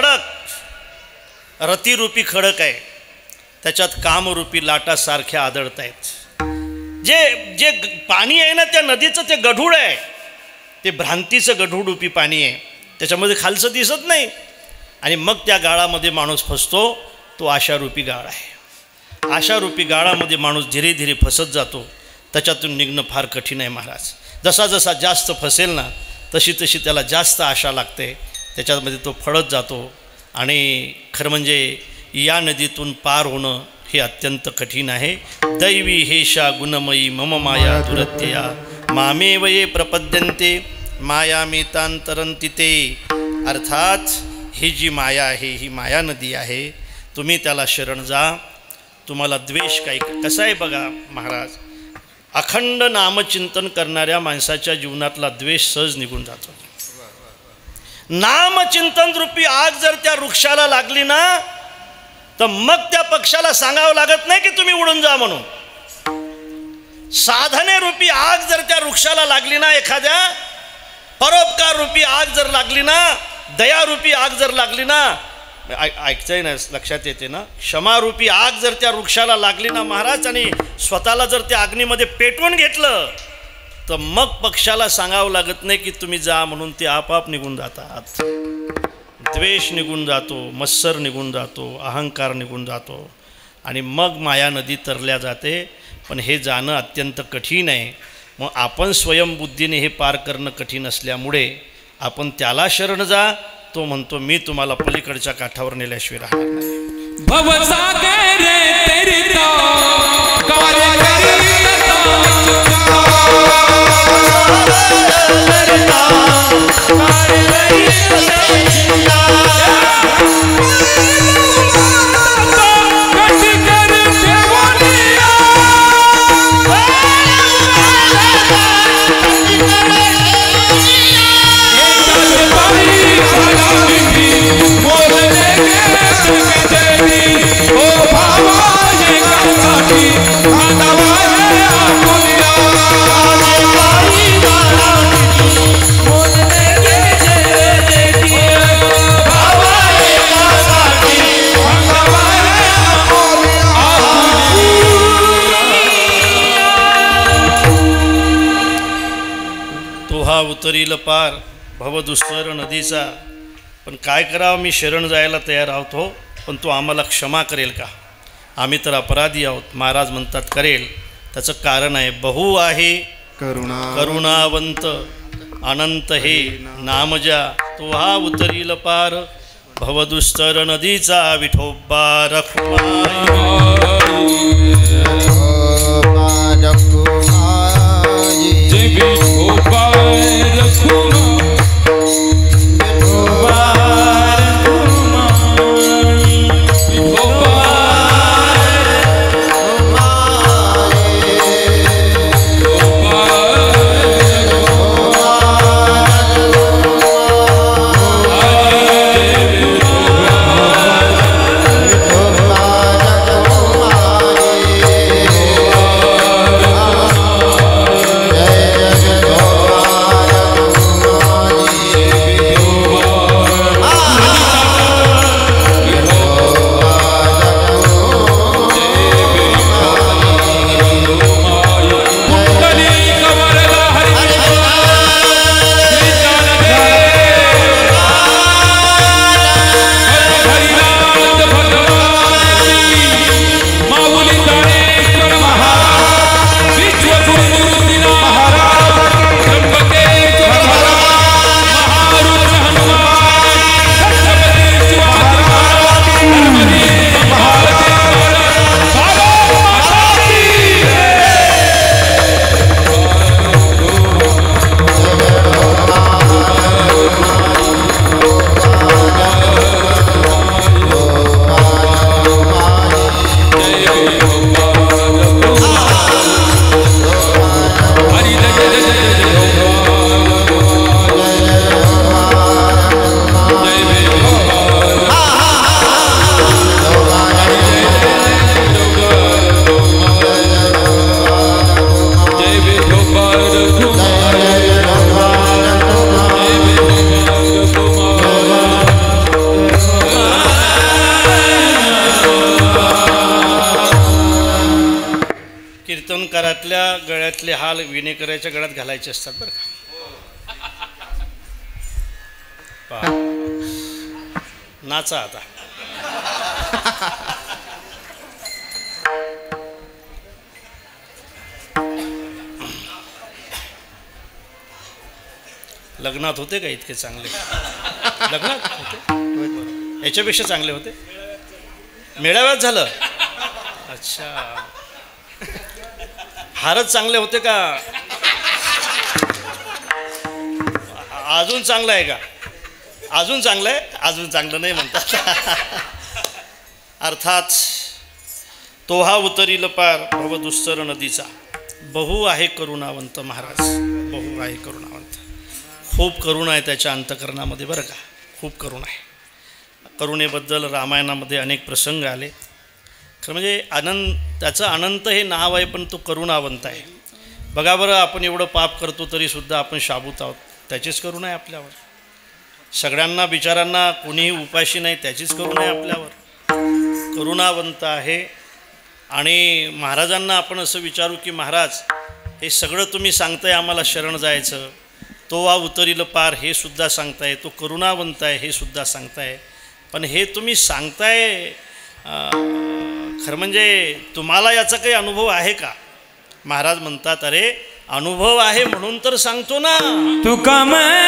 Speaker 5: खडक रतिरूपी खडक आहे, त्याच्यात कामरूपी लाटासारख्या आदळत आहेत. जे जे पाणी आहे ना त्या नदीचं, ते गढूळ आहे, ते भ्रांतीचं गढूळरूपी पाणी आहे, त्याच्यामध्ये खालचं दिसत नाही. आणि मग त्या गाळामध्ये माणूस फसतो, तो आशारूपी गाळ आहे. आशारूपी गाळामध्ये माणूस धीरे धीरे फसत जातो, त्याच्यातून निघणं फार कठीण आहे महाराज. जसा जसा जास्त फसेल ना, तशी तशी त्याला जास्त आशा लागते, त्याच्यामध्ये तो फळत जातो. आणि खरं म्हणजे या नदीतून पार होणं हे अत्यंत कठीण आहे. दैवी हेशा गुणमयी मम माया दुरत्यया मामेव ये प्रपद्यन्ते माया मेतांतरंती ते. अर्थात ही जी माया आहे, ही माया नदी आहे, तुम्ही त्याला शरण जा. तुम्हाला द्वेष काही कसं आहे बघा महाराज, अखंड नामचिंतन करणाऱ्या माणसाच्या जीवनातला द्वेष सहज निघून जातो. नामचिंतन रूपी आग जर त्या वृक्षाला लागली ना, तर मग त्या पक्षाला सांगावं लागत नाही की तुम्ही उडून जा म्हणून. साधने रूपी आग जर त्या वृक्षाला लागली ना, एखाद्या परोपकार रूपी आग जर लागली ना, दयारूपी आग जर लागली ना, ऐकतंय ना, लक्षात येते ना, क्षमारूपी आग जर त्या वृक्षाला लागली ना महाराज, आणि स्वतःला जर त्या अग्नीमध्ये पेटवून घेतलं, तर मग पक्षाला सांगावं लागत नाही की तुम्ही जा म्हणून, ते आपाप निघून जातात. द्वेष निघून जातो, मत्सर निघून जातो, अहंकार निघून जातो, आणि मग माया नदी तरल्या जाते. पण हे जाणं अत्यंत कठीण आहे. मग आपण स्वयंबुद्धीने हे पार करणं कठीण असल्यामुळे आपण त्याला शरण जा. तो म्हणतो मी तुम्हाला पलीकडच्या काठावर नेल्याशिवाय राहणार नाही.
Speaker 2: भवसागर तेरिता कार्य
Speaker 5: उतरील पार भवदुस्तर नदीचा. पण काय करावं, मी शरण जायला तयार आहोत, पण तो आम्हाला क्षमा करेल का? आम्ही तर अपराधी आहोत. महाराज म्हणतात करेल. त्याचं कारण आहे, बहु आहे
Speaker 3: करुणा
Speaker 5: करुणावंत अनंत हे नामजा. तो हा उतरील पार भवदुस्तर नदीचा विठोबा रखुमाई. गळ्यातले हाल विणेकराच्या गळ्यात घालायचे असतात बरं का. पहा. नाचा आता. लग्नात होते का इतके चांगले? लग्नात होते, याच्यापेक्षा चांगले होते. मेळाव्यात झालं. अच्छा, हारच चांगले होते का? अजून चांगलं आहे का? अजून चांगलं आहे? अजून चांगलं नाही म्हणतात. अर्थात तो हा उतरील पार भवदुस्तर नदीचा. बहु आहे करुणावंत महाराज, बहु आहे करुणावंत. खूप करुणा आहे त्याच्या अंतकरणामध्ये बरं का, खूप करुणा आहे. करुणेबद्दल रामायणामध्ये अनेक प्रसंग आले. खरं म्हणजे आनंद, त्याचं अनंत हे नाव आहे, पण तो करुणावंत आहे. बघा बरं, आपण एवढं पाप करतो तरीसुद्धा आपण शाबूत आहोत, त्याचीच करुणा आहे आपल्यावर. सगळ्यांना बिचारांना कोणीही उपाशी नाही, त्याचीच करुणा आहे आपल्यावर. करुणावंत आहे. आणि महाराजांना आपण असं विचारू की महाराज, हे सगळं तुम्ही सांगताय आम्हाला शरण जायचं, तो वा उतरील पार हे सुद्धा सांगताय, तो करुणावंत आहे हे सुद्धा सांगताय, पण हे तुम्ही सांगताय खरं म्हणजे तुम्हाला याचा काही अनुभव आहे का? महाराज म्हणतात, अरे अनुभव आहे म्हणून तर सांगतो ना.
Speaker 3: तुका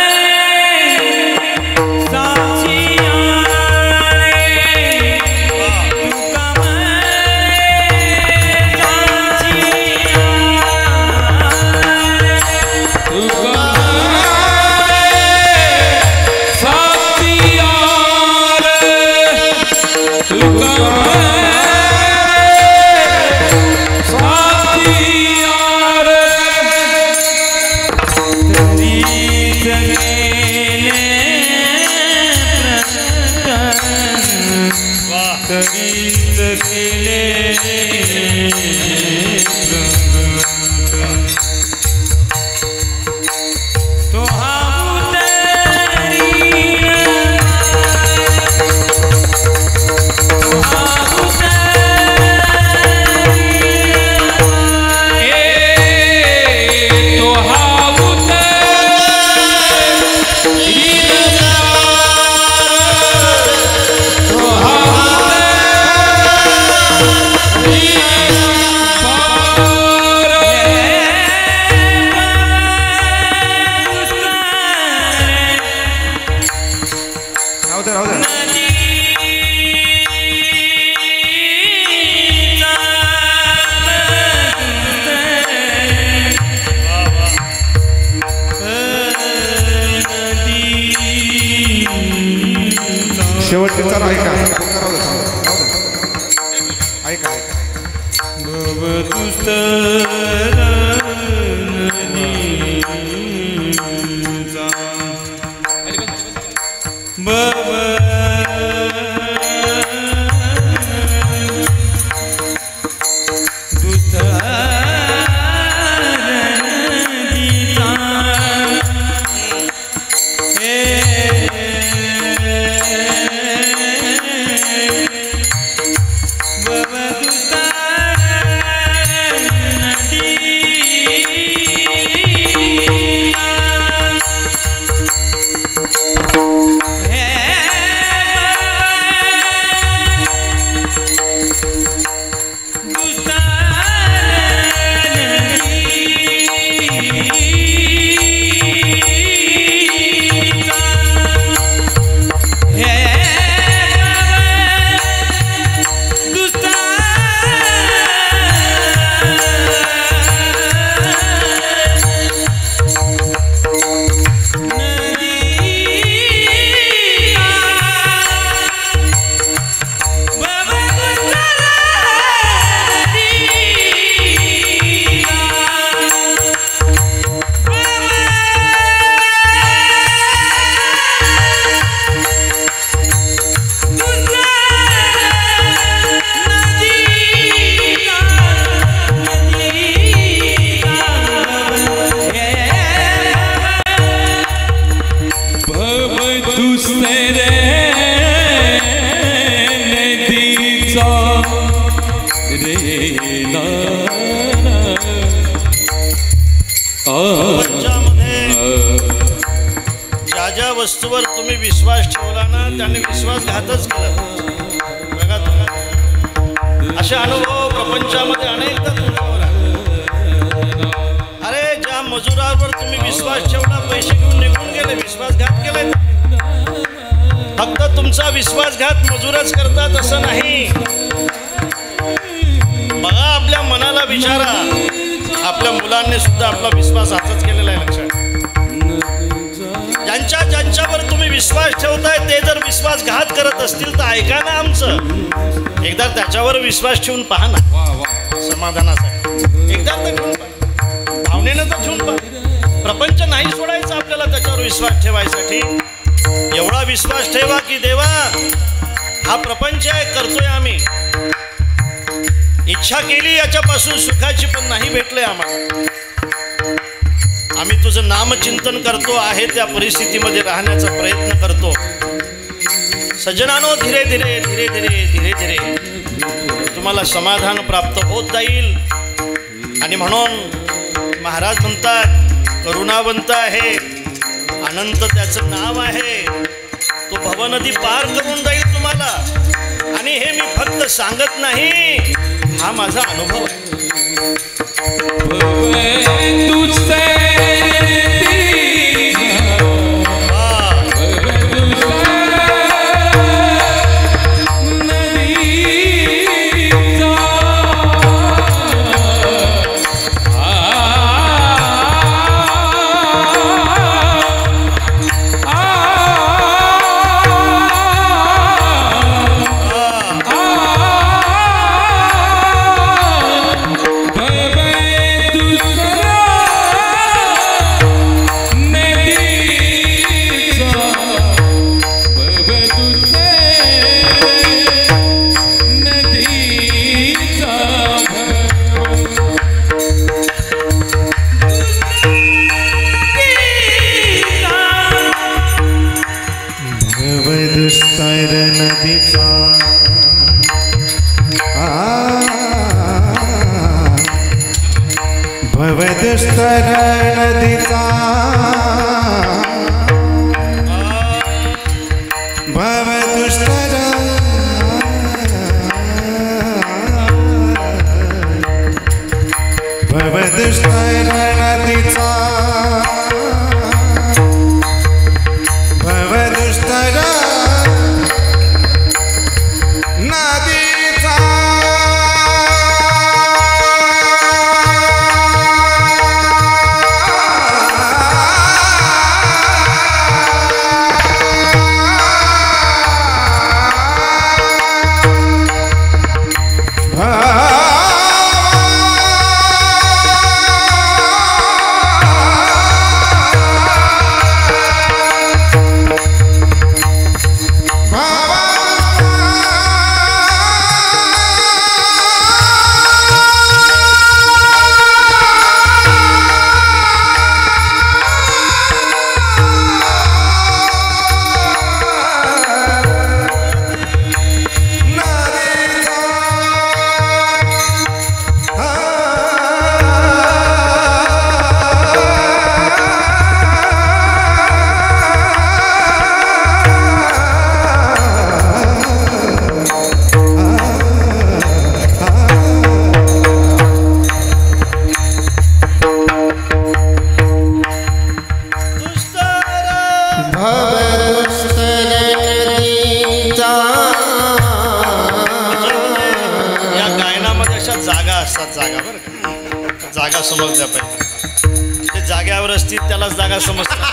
Speaker 3: शेवटचा ऐका ऐका
Speaker 6: Baba Dusta Nadi
Speaker 5: प्रपंचामध्ये ज्या ज्या वस्तूवर तुम्ही विश्वास ठेवला ना त्यांनी विश्वासघातच केला बघा तुम्ही. असे अनुभव प्रपंचामध्ये अनेकदा तुमच्यावर आले. अरे ज्या मजुरावर तुम्ही विश्वास ठेवला पैसे घेऊन निघून गेले विश्वासघात केले. फक्त तुमचा विश्वासघात मजूरच करतात असं नाही. बघा आपल्या मनाला विचारा आपल्या मुलांनी सुद्धा आपला विश्वास आजच केलेला आहे. लक्षात ज्यांच्या ज्यांच्यावर तुम्ही विश्वास ठेवताय ते जर विश्वासघात करत असतील तर ऐका ना आमचं. एकदा त्याच्यावर विश्वास ठेवून पहा ना समाधानासाठी. एकदा तर ठेवून पहा भावनेनं तर ठेवून पहा. प्रपंच नाही सोडायचं आपल्याला त्याच्यावर विश्वास ठेवायसाठी. एवढा विश्वास ठेवा की देवा हा प्रपंच आहे करतोय आम्ही इच्छा केली याच्यापासून सुखाची पण नाही भेटले आम्हाला. आम्ही तुझं नामचिंतन करतो आहे त्या परिस्थितीमध्ये राहण्याचा प्रयत्न करतो. सज्जनानो धीरे धीरे धीरे धीरे धीरे धीरे तुम्हाला समाधान प्राप्त होत जाईल. आणि म्हणून महाराज म्हणतात करुणावंत आहे अनंत त्याचं नाव आहे. तो भवनदी पार करून जाईल तुम्हाला. आणि हे मी फक्त सांगत नाही हा माझा अनुभव आहे.
Speaker 3: भवदुस्तर नदीचा भवदुस्तर भवदुस्तर नदीचा भवदुस्तर नदीचा
Speaker 5: जागा समजल्या पाहिजे. ते जाग्यावर असतील त्यालाच जागा समजतात.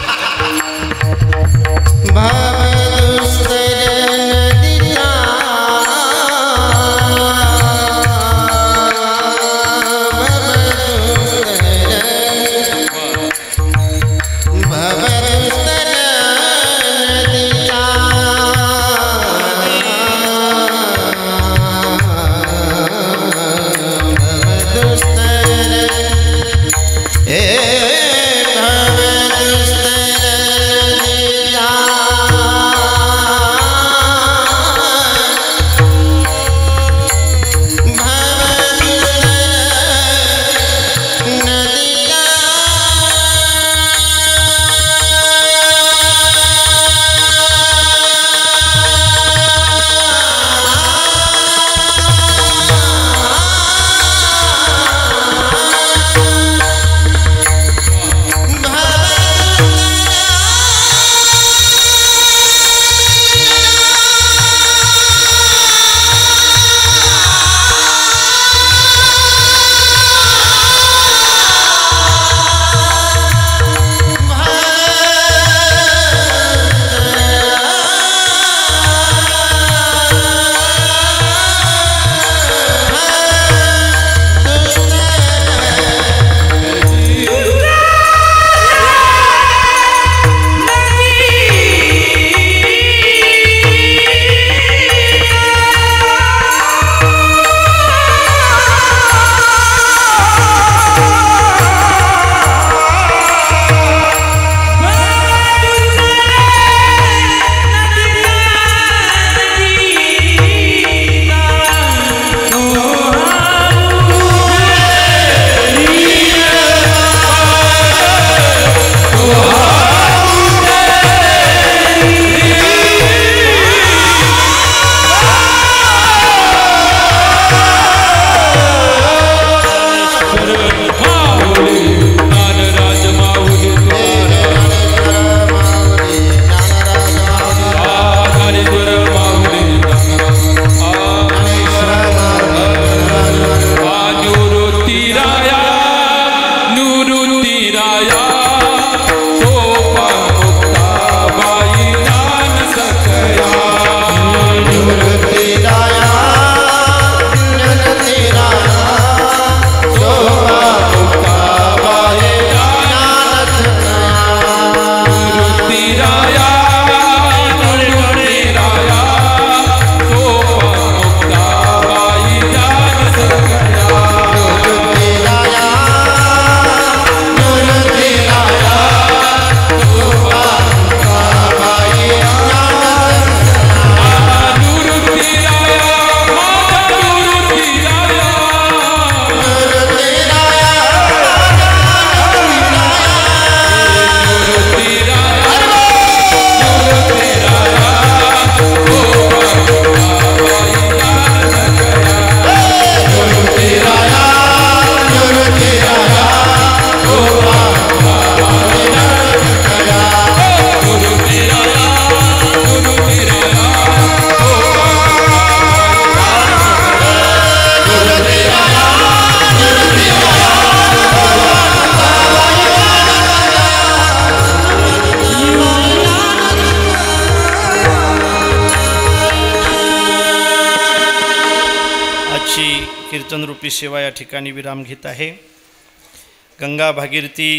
Speaker 5: भजनरूपी सेवा या ठिकाणी विराम घेत आहे. गंगा भागीरथी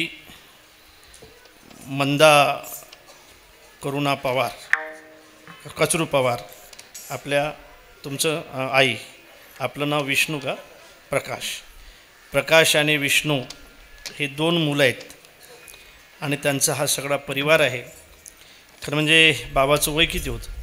Speaker 5: मंदा करुणा पवार, कचरू पवार, आपल्या तुमचं अ, आई, आपलं नाव विष्णू का? प्रकाश. प्रकाश आणि विष्णू हे दोन मुलं आहेत आणि त्यांचा हा सगळा परिवार आहे. खरं म्हणजे बाबाचं वय किती होतं?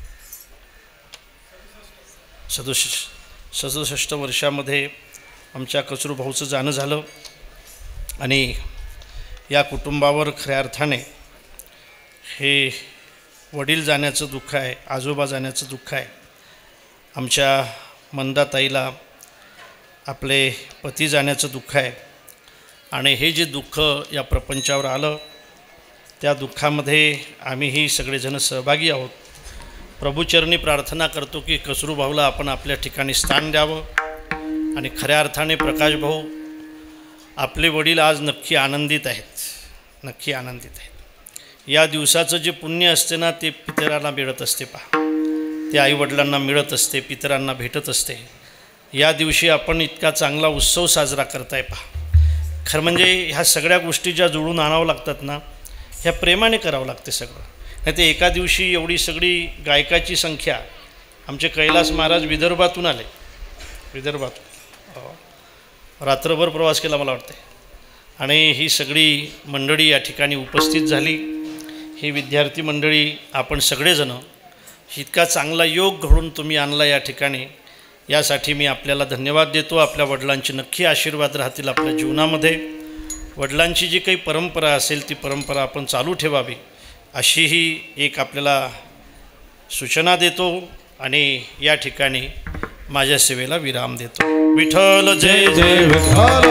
Speaker 5: सदुसष्ट सदुसष्ट वर्षामध्ये आमच्या कचरू भाऊचं जाणं झालं आणि या कुटुंबावर खऱ्या अर्थाने हे वडील जाण्याचं दुःख आहे, आजोबा जाण्याचं दुःख आहे. आमच्या मंदाताईला आपले पती जाण्याचं दुःख आहे आणि हे जे दुःख या प्रपंचावर आलं त्या दुःखामध्ये आम्हीही सगळेजण सहभागी आहोत. प्रभूचरणी प्रार्थना करतो की कचरू भाऊला आपण आपल्या ठिकाणी स्थान द्यावं आणि खऱ्या अर्थाने प्रकाश भाऊ आपले वडील आज नक्की आनंदित आहेत, नक्की आनंदित आहेत. या दिवसाचं जे पुण्य असते ना ते पितरांना मिळत असते. पहा, ते आईवडिलांना मिळत असते, पितरांना भेटत असते. या दिवशी आपण इतका चांगला उत्सव साजरा करताय. पहा, खरं म्हणजे ह्या सगळ्या गोष्टी ज्या जुळून आणावं लागतात ना, ह्या प्रेमाने करावं लागते सगळं. नाही ते एका दिवशी एवढी सगळी गायकाची संख्या. आमचे कैलास महाराज विदर्भातून आले, विदर्भातून रात्रभर प्रवास केला मला वाटते आणि ही सगळी मंडळी या ठिकाणी उपस्थित झाली. ही विद्यार्थी मंडळी, आपण सगळेजणं इतका चांगला योग घडून तुम्ही आणला या ठिकाणी, यासाठी मी आपल्याला धन्यवाद देतो. आपल्या वडिलांचे नक्की आशीर्वाद राहतील आपल्या जीवनामध्ये. वडिलांची जी काही परंपरा असेल ती परंपरा आपण चालू ठेवावी अशीही एक आपल्याला सूचना देतो आणि या ठिकाणी माझ्या सेवेला विराम देतो. विठ्ठल जय जय
Speaker 2: विठ्ठल.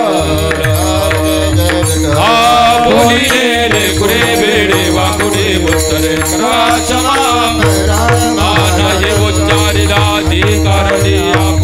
Speaker 2: आ बोलिले रे कुरे बेडे वाकुडे उत्तरे करा क्षमा.